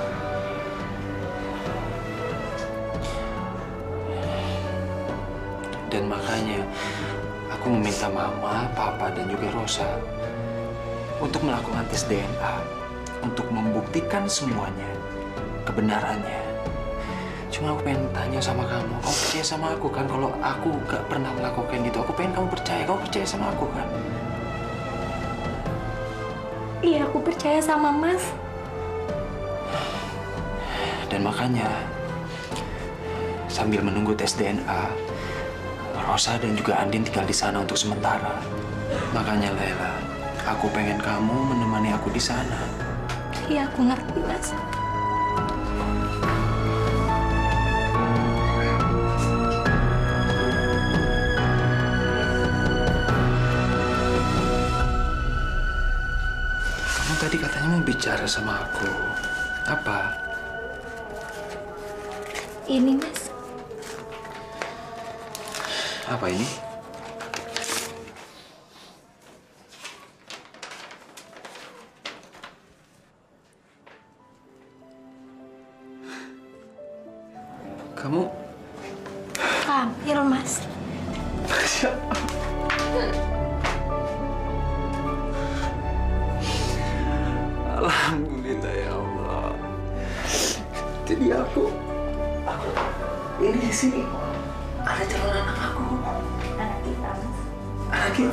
[SPEAKER 10] Dan makanya aku meminta Mama, Papa, dan juga Rosa untuk melakukan tes D N A untuk membuktikan semuanya, kebenarannya. Cuma aku pengen tanya sama kamu, kamu percaya sama aku kan kalau aku gak pernah melakukan itu? Aku pengen kamu percaya, kamu percaya sama aku kan?
[SPEAKER 3] Iya, aku percaya sama Mas.
[SPEAKER 10] Dan makanya sambil menunggu tes D N A, Rosa dan juga Andin tinggal di sana untuk sementara. Makanya Laila, aku pengen kamu menemani aku di sana.
[SPEAKER 3] Iya, aku ngerti, Mas.
[SPEAKER 10] Kamu tadi katanya mau bicara sama aku. Apa?
[SPEAKER 3] Ini, Mas.
[SPEAKER 10] Apa ini? Kamu
[SPEAKER 3] Hamil, Mas.
[SPEAKER 10] Masya Alhamdulillah ya Allah. Jadi aku, aku ini di sini ada calon anak aku.
[SPEAKER 3] Anak kita, Mas.
[SPEAKER 10] Anak kita.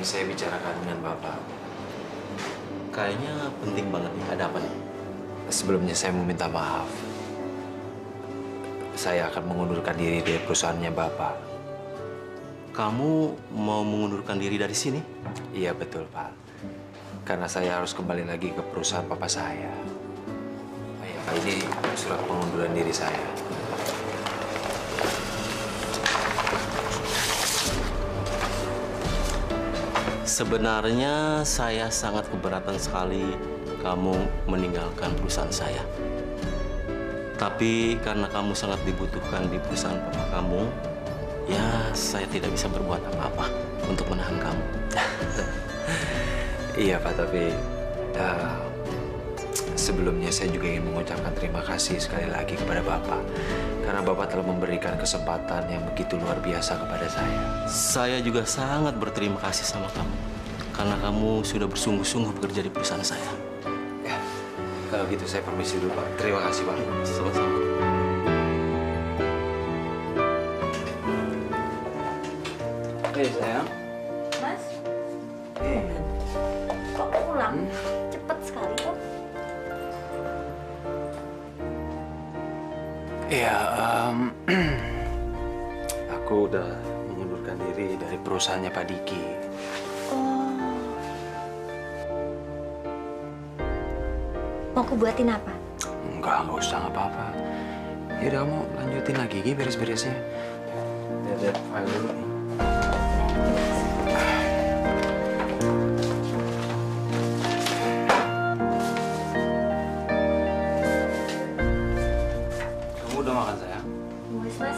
[SPEAKER 10] ingin saya bicarakan dengan Bapak.
[SPEAKER 6] Kayaknya penting banget nih. Ada apa nih?
[SPEAKER 10] Sebelumnya saya mau minta maaf. Saya akan mengundurkan diri dari perusahaannya Bapak.
[SPEAKER 6] Kamu mau mengundurkan diri dari sini?
[SPEAKER 10] Iya betul, Pak. Karena saya harus kembali lagi ke perusahaan Papa saya. Oh, ya, Pak, ini surat pengunduran diri saya.
[SPEAKER 6] Sebenarnya saya sangat keberatan sekali kamu meninggalkan perusahaan saya. Tapi karena kamu sangat dibutuhkan di perusahaan papa kamu, ya saya tidak bisa berbuat apa-apa untuk menahan kamu.
[SPEAKER 10] Iya Pak, tapi uh, sebelumnya saya juga ingin mengucapkan terima kasih sekali lagi kepada Bapak. Karena Bapak telah memberikan kesempatan yang begitu luar biasa kepada saya.
[SPEAKER 6] Saya juga sangat berterima kasih sama kamu. Karena kamu sudah bersungguh-sungguh bekerja di perusahaan saya.
[SPEAKER 10] Ya, kalau gitu saya permisi dulu Pak. Terima kasih Pak.
[SPEAKER 6] Sama-sama.
[SPEAKER 10] Hei sayang.
[SPEAKER 3] Mas? Kok pulang? Cepet sekali kok.
[SPEAKER 10] Iya, um, aku udah mengundurkan diri dari perusahaannya Pak Diki.
[SPEAKER 3] Oh. Mau aku buatin apa?
[SPEAKER 10] Enggak, enggak usah, nggak apa-apa. Ya udah, kamu lanjutin lagi, Gi, beres-beresnya. Lihat-lihat file dulu nih. Kamu udah makan, sayang?
[SPEAKER 3] Mas, Mas.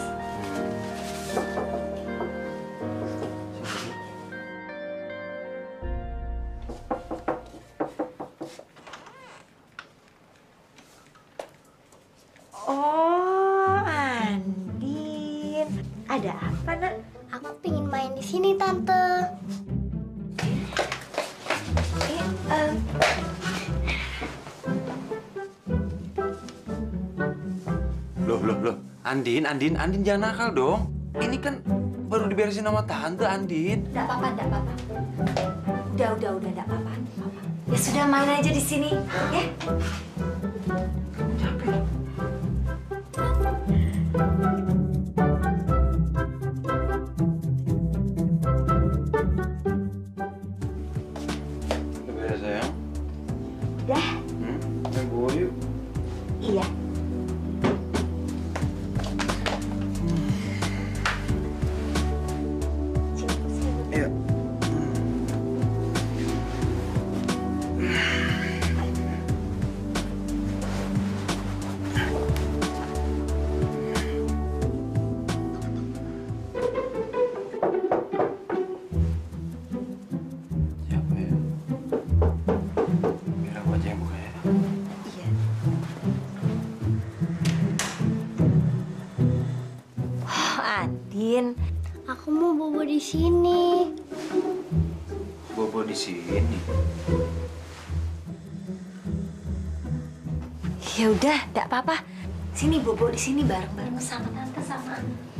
[SPEAKER 18] Oh, Andin. Ada apa, Nak?
[SPEAKER 19] Aku pengen main di sini, Tante.
[SPEAKER 18] Eh, um,
[SPEAKER 10] Loh, loh, loh. Andin, Andin, Andin jangan nakal dong. Ini kan baru diberesin sama tante, Andin.
[SPEAKER 18] Enggak apa-apa, enggak apa-apa. Udah, udah, udah, enggak apa-apa. enggak apa-apa. Ya sudah, main aja di sini, ya.
[SPEAKER 10] Udah beres, sayang?
[SPEAKER 18] Dah.
[SPEAKER 10] Hmm? Main bola yuk.
[SPEAKER 18] Iya.
[SPEAKER 10] Iya. Siapa ya? Biar aku aja yang buka ya.
[SPEAKER 18] Iya. Oh, Andin.
[SPEAKER 19] Aku mau bobo di sini.
[SPEAKER 10] Bobo di sini.
[SPEAKER 18] Ya udah, enggak apa-apa. Sini bobo di sini bareng-bareng sama tante sama.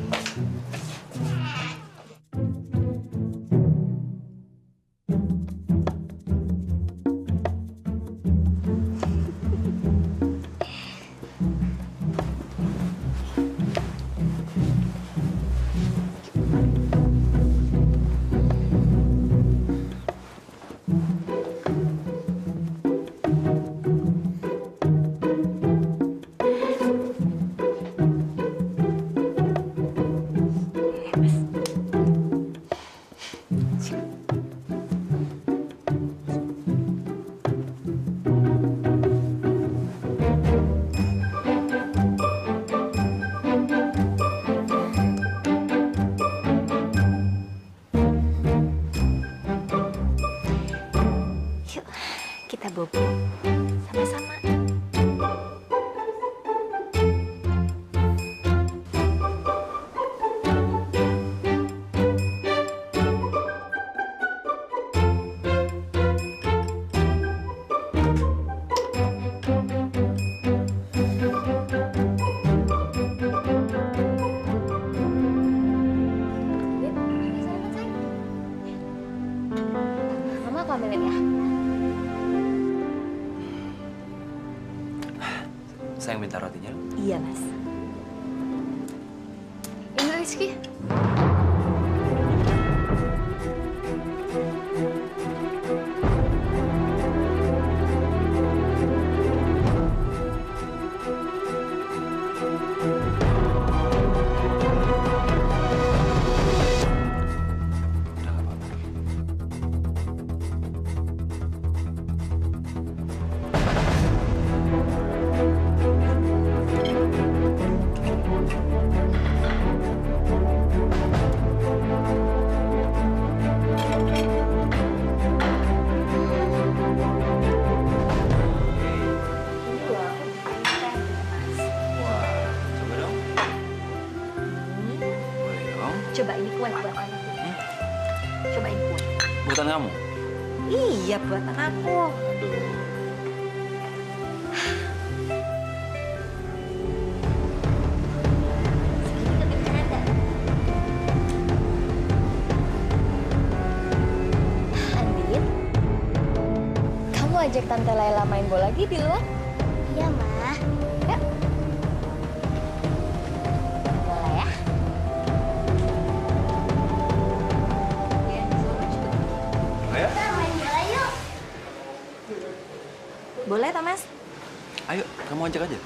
[SPEAKER 18] Yuk, kita bobo sama-sama.
[SPEAKER 3] ambilin ya.
[SPEAKER 10] Saya yang minta rotinya.
[SPEAKER 3] Iya, Mas.
[SPEAKER 9] Ini Rizky.
[SPEAKER 3] Coba ini kue buatan aku. Coba ini kue.
[SPEAKER 10] Buatan kamu?
[SPEAKER 3] Iya, buatan aku. Andin, kamu ajak Tante Laila main bola lagi di luar?
[SPEAKER 19] Iya, Ma.
[SPEAKER 3] Yuk. Bola ya.
[SPEAKER 10] Ayo.
[SPEAKER 19] Kita main bola yuk.
[SPEAKER 3] Boleh, Thomas?
[SPEAKER 10] Ayo, kamu ajak aja.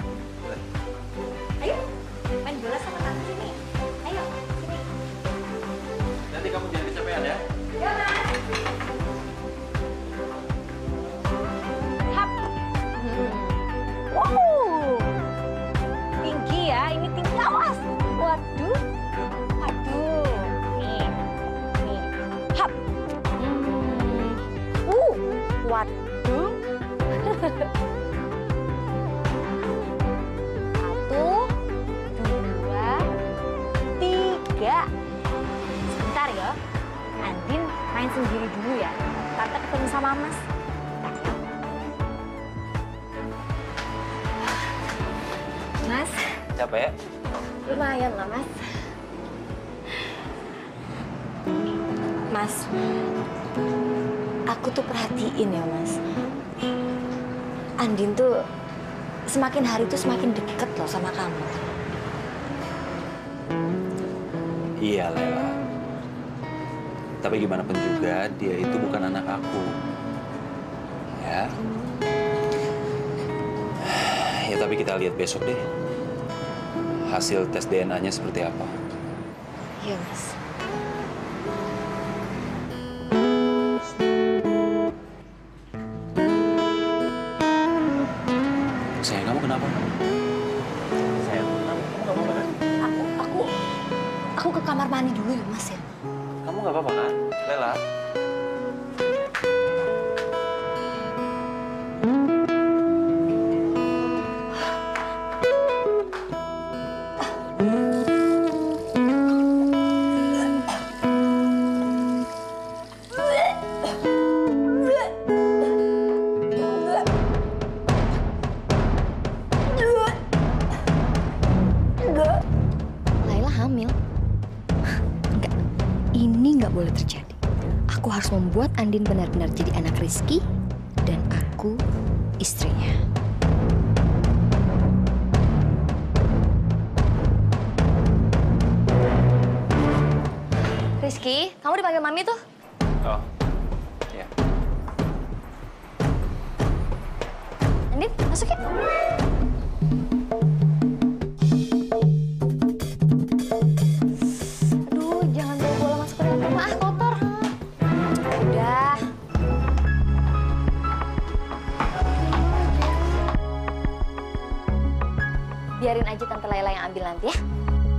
[SPEAKER 3] Ayo, main bola sama Tante sini. Ayo, sini.
[SPEAKER 10] Nanti kamu jangan kecapean ya.
[SPEAKER 3] Ya, Mas. Hap. Hmm. Wow. Tinggi ya, ini tinggi. Awas. Waduh. Waduh. Nih. Nih. Hap. Hmm. Uh. Waduh. Satu, dua, tiga. Sebentar ya. Andin main sendiri dulu ya. Tante ketemu sama Mas. Mas,
[SPEAKER 10] Capek?
[SPEAKER 3] lumayan lah Mas. Mas, aku tuh perhatiin ya Mas. Andin tuh semakin hari tuh semakin deket loh sama kamu.
[SPEAKER 10] Iya, Lela. Tapi gimana pun juga, dia itu bukan anak aku. Ya. Ya, tapi kita lihat besok deh. Hasil tes D N A-nya seperti apa.
[SPEAKER 3] Iya, Mas.
[SPEAKER 10] Sayang, kamu kenapa? Sayang, kamu kamu nggak apa-apa kan?
[SPEAKER 3] Aku, aku, aku ke kamar mandi dulu ya Mas ya.
[SPEAKER 10] Kamu nggak apa-apa kan, Lela?
[SPEAKER 3] Laila hamil. Enggak, ini nggak boleh terjadi. Aku harus membuat Andin benar-benar jadi anak Rizky dan aku istrinya. Rizky, kamu dipanggil Mami tuh?
[SPEAKER 10] Oh, ya.
[SPEAKER 3] Andin, masuk ya. Aduh, jangan bawa bola masuk ke dalam rumah, ah, kotor. Udah. Biarin aja Tante Laila yang ambil nanti ya.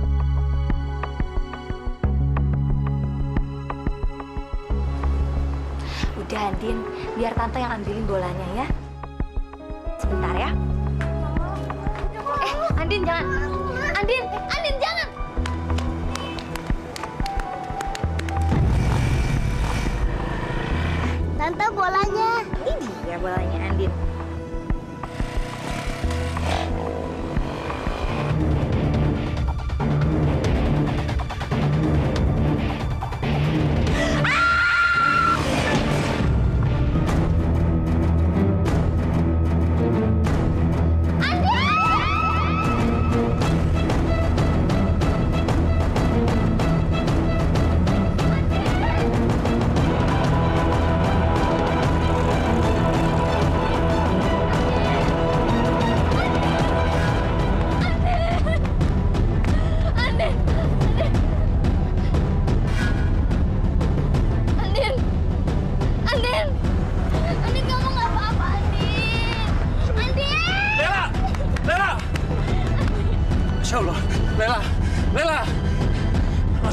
[SPEAKER 3] Udah, Andin. Biar Tante yang ambilin bolanya ya. Sebentar ya. Eh, Andin jangan. Andin, Andin jangan.
[SPEAKER 19] Tante bolanya.
[SPEAKER 3] Ini dia bolanya Andin.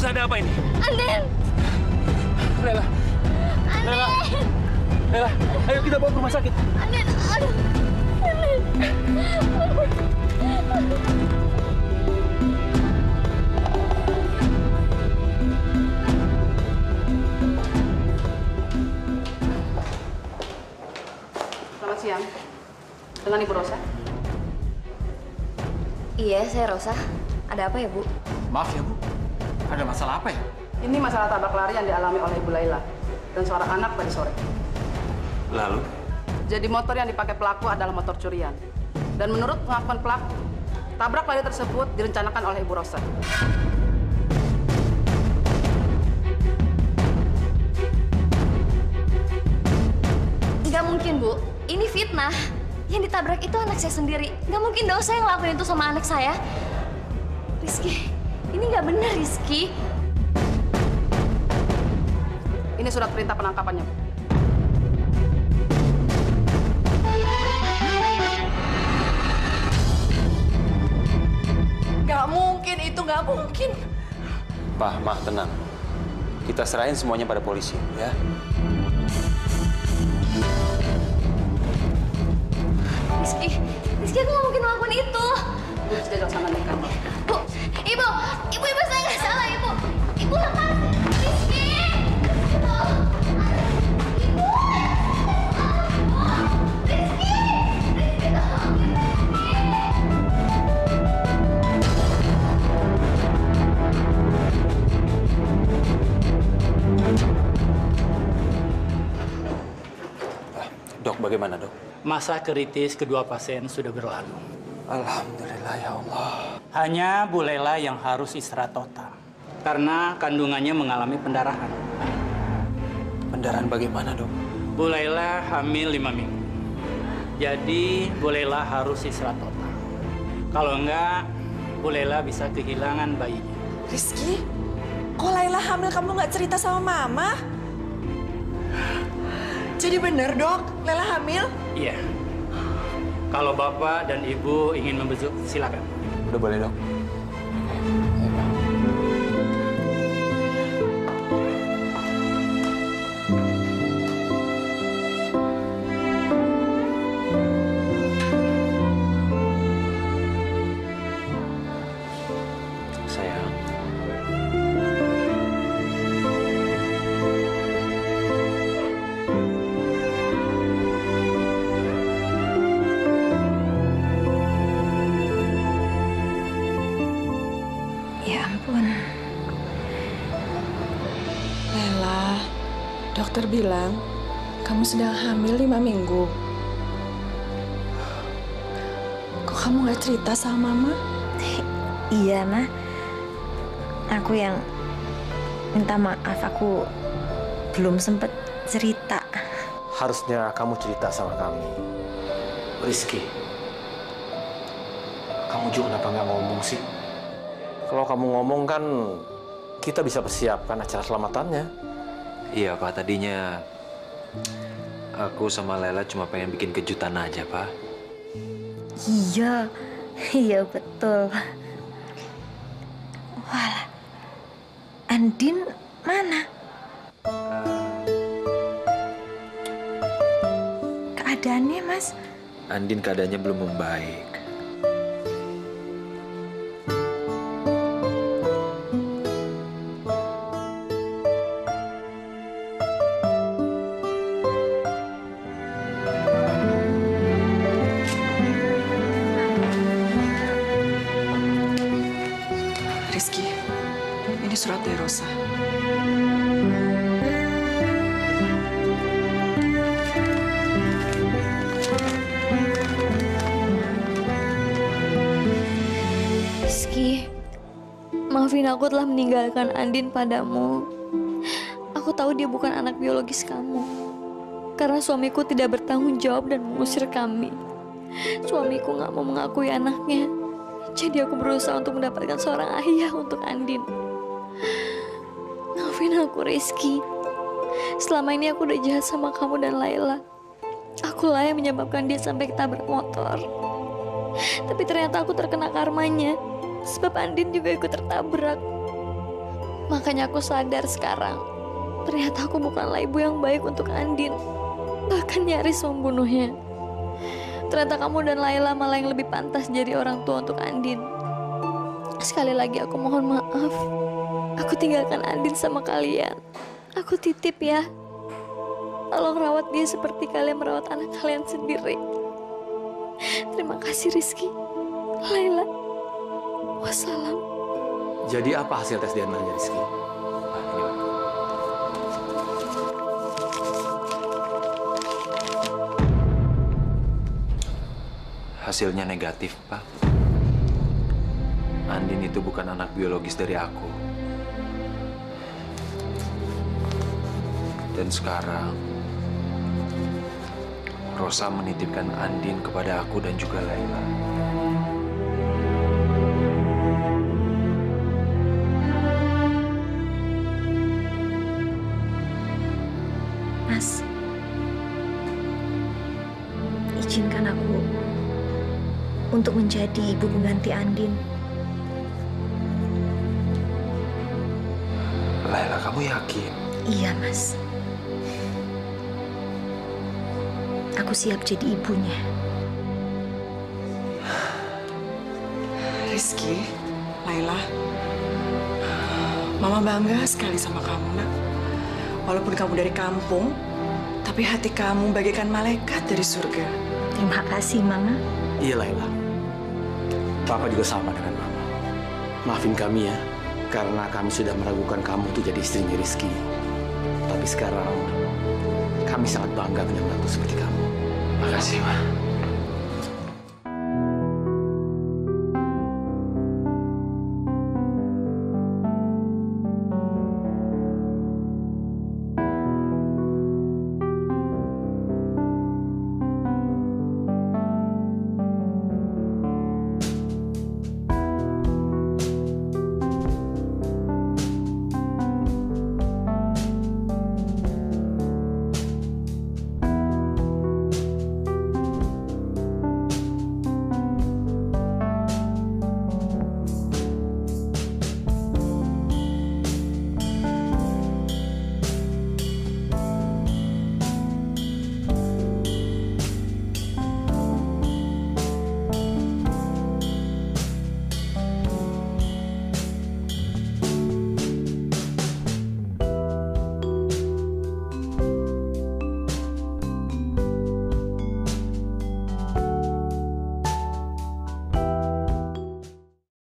[SPEAKER 16] Rosa, ada apa ini?
[SPEAKER 9] Andin!
[SPEAKER 16] Lela.
[SPEAKER 9] Andin!
[SPEAKER 16] Lela. Lela, ayo kita bawa ke rumah sakit.
[SPEAKER 9] Andin, aduh. Andin.
[SPEAKER 20] Selamat siang. Dengan Ibu Rosa?
[SPEAKER 3] Iya, saya Rosa. Ada apa ya, Bu?
[SPEAKER 16] Maaf ya, Bu. Ada masalah apa ya?
[SPEAKER 20] Ini masalah tabrak lari yang dialami oleh Ibu Laila dan seorang anak tadi sore.
[SPEAKER 10] Lalu?
[SPEAKER 20] Jadi motor yang dipakai pelaku adalah motor curian. Dan menurut pengakuan pelaku, tabrak lari tersebut direncanakan oleh Ibu Rosa.
[SPEAKER 9] Nggak mungkin, Bu. Ini fitnah. Yang ditabrak itu anak saya sendiri. Nggak mungkin dong saya ngelakuin itu sama anak saya. Rizky, ini nggak benar, Rizky.
[SPEAKER 20] Ini surat perintah penangkapannya, Bu.
[SPEAKER 15] Nggak mungkin, itu nggak mungkin.
[SPEAKER 10] Pak, Ma, tenang. Kita serahin semuanya pada polisi, ya.
[SPEAKER 9] Rizky, Rizky aku nggak mungkin melakukan itu.
[SPEAKER 20] Bu, bisa jalan dari kantor.
[SPEAKER 9] Bu, Ibu, Ibu, Ibu saya nggak salah, Ibu. Ibu lepas. Rizky! Ibu! Ibu! Rizky! Rizky, tolongin
[SPEAKER 10] Dok, bagaimana, Dok?
[SPEAKER 21] Masa kritis kedua pasien sudah berlalu.
[SPEAKER 10] Alhamdulillah, ya Allah.
[SPEAKER 21] Hanya Bu Lela yang harus istirahat total. Karena kandungannya mengalami pendarahan.
[SPEAKER 10] Pendarahan bagaimana, Dok?
[SPEAKER 21] Bu Lela hamil lima minggu. Jadi, Bu Lela harus istirahat total. Kalau enggak, Bu Lela bisa kehilangan bayinya.
[SPEAKER 15] Rizky, kok Laila hamil kamu nggak cerita sama Mama? Jadi benar, Dok? Lela hamil?
[SPEAKER 21] Iya. Kalau Bapak dan Ibu ingin membesuk, silakan.
[SPEAKER 10] Udah boleh, Dok. Sayang.
[SPEAKER 15] Ya ampun. Lela, dokter bilang kamu sedang hamil lima minggu. Kok kamu nggak cerita sama Mama?
[SPEAKER 3] Iya, Ma. Aku yang minta maaf, aku belum sempet cerita.
[SPEAKER 16] Harusnya kamu cerita sama kami. Rizky, kamu juga kenapa nggak ngomong sih? Kalau kamu ngomong kan kita bisa persiapkan acara selamatannya.
[SPEAKER 10] Iya, Pak. Tadinya aku sama Lela cuma pengen bikin kejutan aja, Pak.
[SPEAKER 3] Iya, iya betul. Walah, Andin mana? Keadaannya, Mas?
[SPEAKER 10] Andin keadaannya belum membaik.
[SPEAKER 15] Rizky, ini surat dari Rosa.
[SPEAKER 9] Rizky, maafin aku telah meninggalkan Andin padamu. Aku tahu dia bukan anak biologis kamu. Karena suamiku tidak bertanggung jawab dan mengusir kami. Suamiku nggak mau mengakui anaknya. Jadi aku berusaha untuk mendapatkan seorang ayah untuk Andin. Maafin aku, Rizky. Selama ini aku udah jahat sama kamu dan Laila. Akulah yang menyebabkan dia sampai ketabrak motor. Tapi ternyata aku terkena karmanya. Sebab Andin juga ikut tertabrak. Makanya aku sadar sekarang, ternyata aku bukanlah ibu yang baik untuk Andin. Bahkan nyaris membunuhnya. Ternyata kamu dan Laila malah yang lebih pantas jadi orang tua untuk Andin. Sekali lagi aku mohon maaf. Aku tinggalkan Andin sama kalian. Aku titip ya. Tolong rawat dia seperti kalian merawat anak kalian sendiri. Terima kasih Rizky. Laila. Wassalam.
[SPEAKER 16] Jadi apa hasil tes D N A-nya, Rizky?
[SPEAKER 10] Hasilnya negatif, Pak. Andin itu bukan anak biologis dari aku. Dan sekarang, Rosa menitipkan Andin kepada aku dan juga Laila.
[SPEAKER 3] Mas, izinkan aku untuk menjadi ibu pengganti Andin.
[SPEAKER 10] Laila, kamu yakin?
[SPEAKER 3] Iya, Mas. Aku siap jadi ibunya.
[SPEAKER 5] Rizky, Laila, Mama bangga sekali sama kamu, nak. Walaupun kamu dari kampung, tapi hati kamu bagaikan malaikat dari surga.
[SPEAKER 3] Terima kasih, Mama.
[SPEAKER 16] Iya, Laila. Papa juga sama dengan Mama. Maafin kami ya, karena kami sudah meragukan kamu untuk jadi istrinya Rizky. Tapi sekarang, kami sangat bangga punya menantu seperti kamu.
[SPEAKER 10] Makasih, Ma.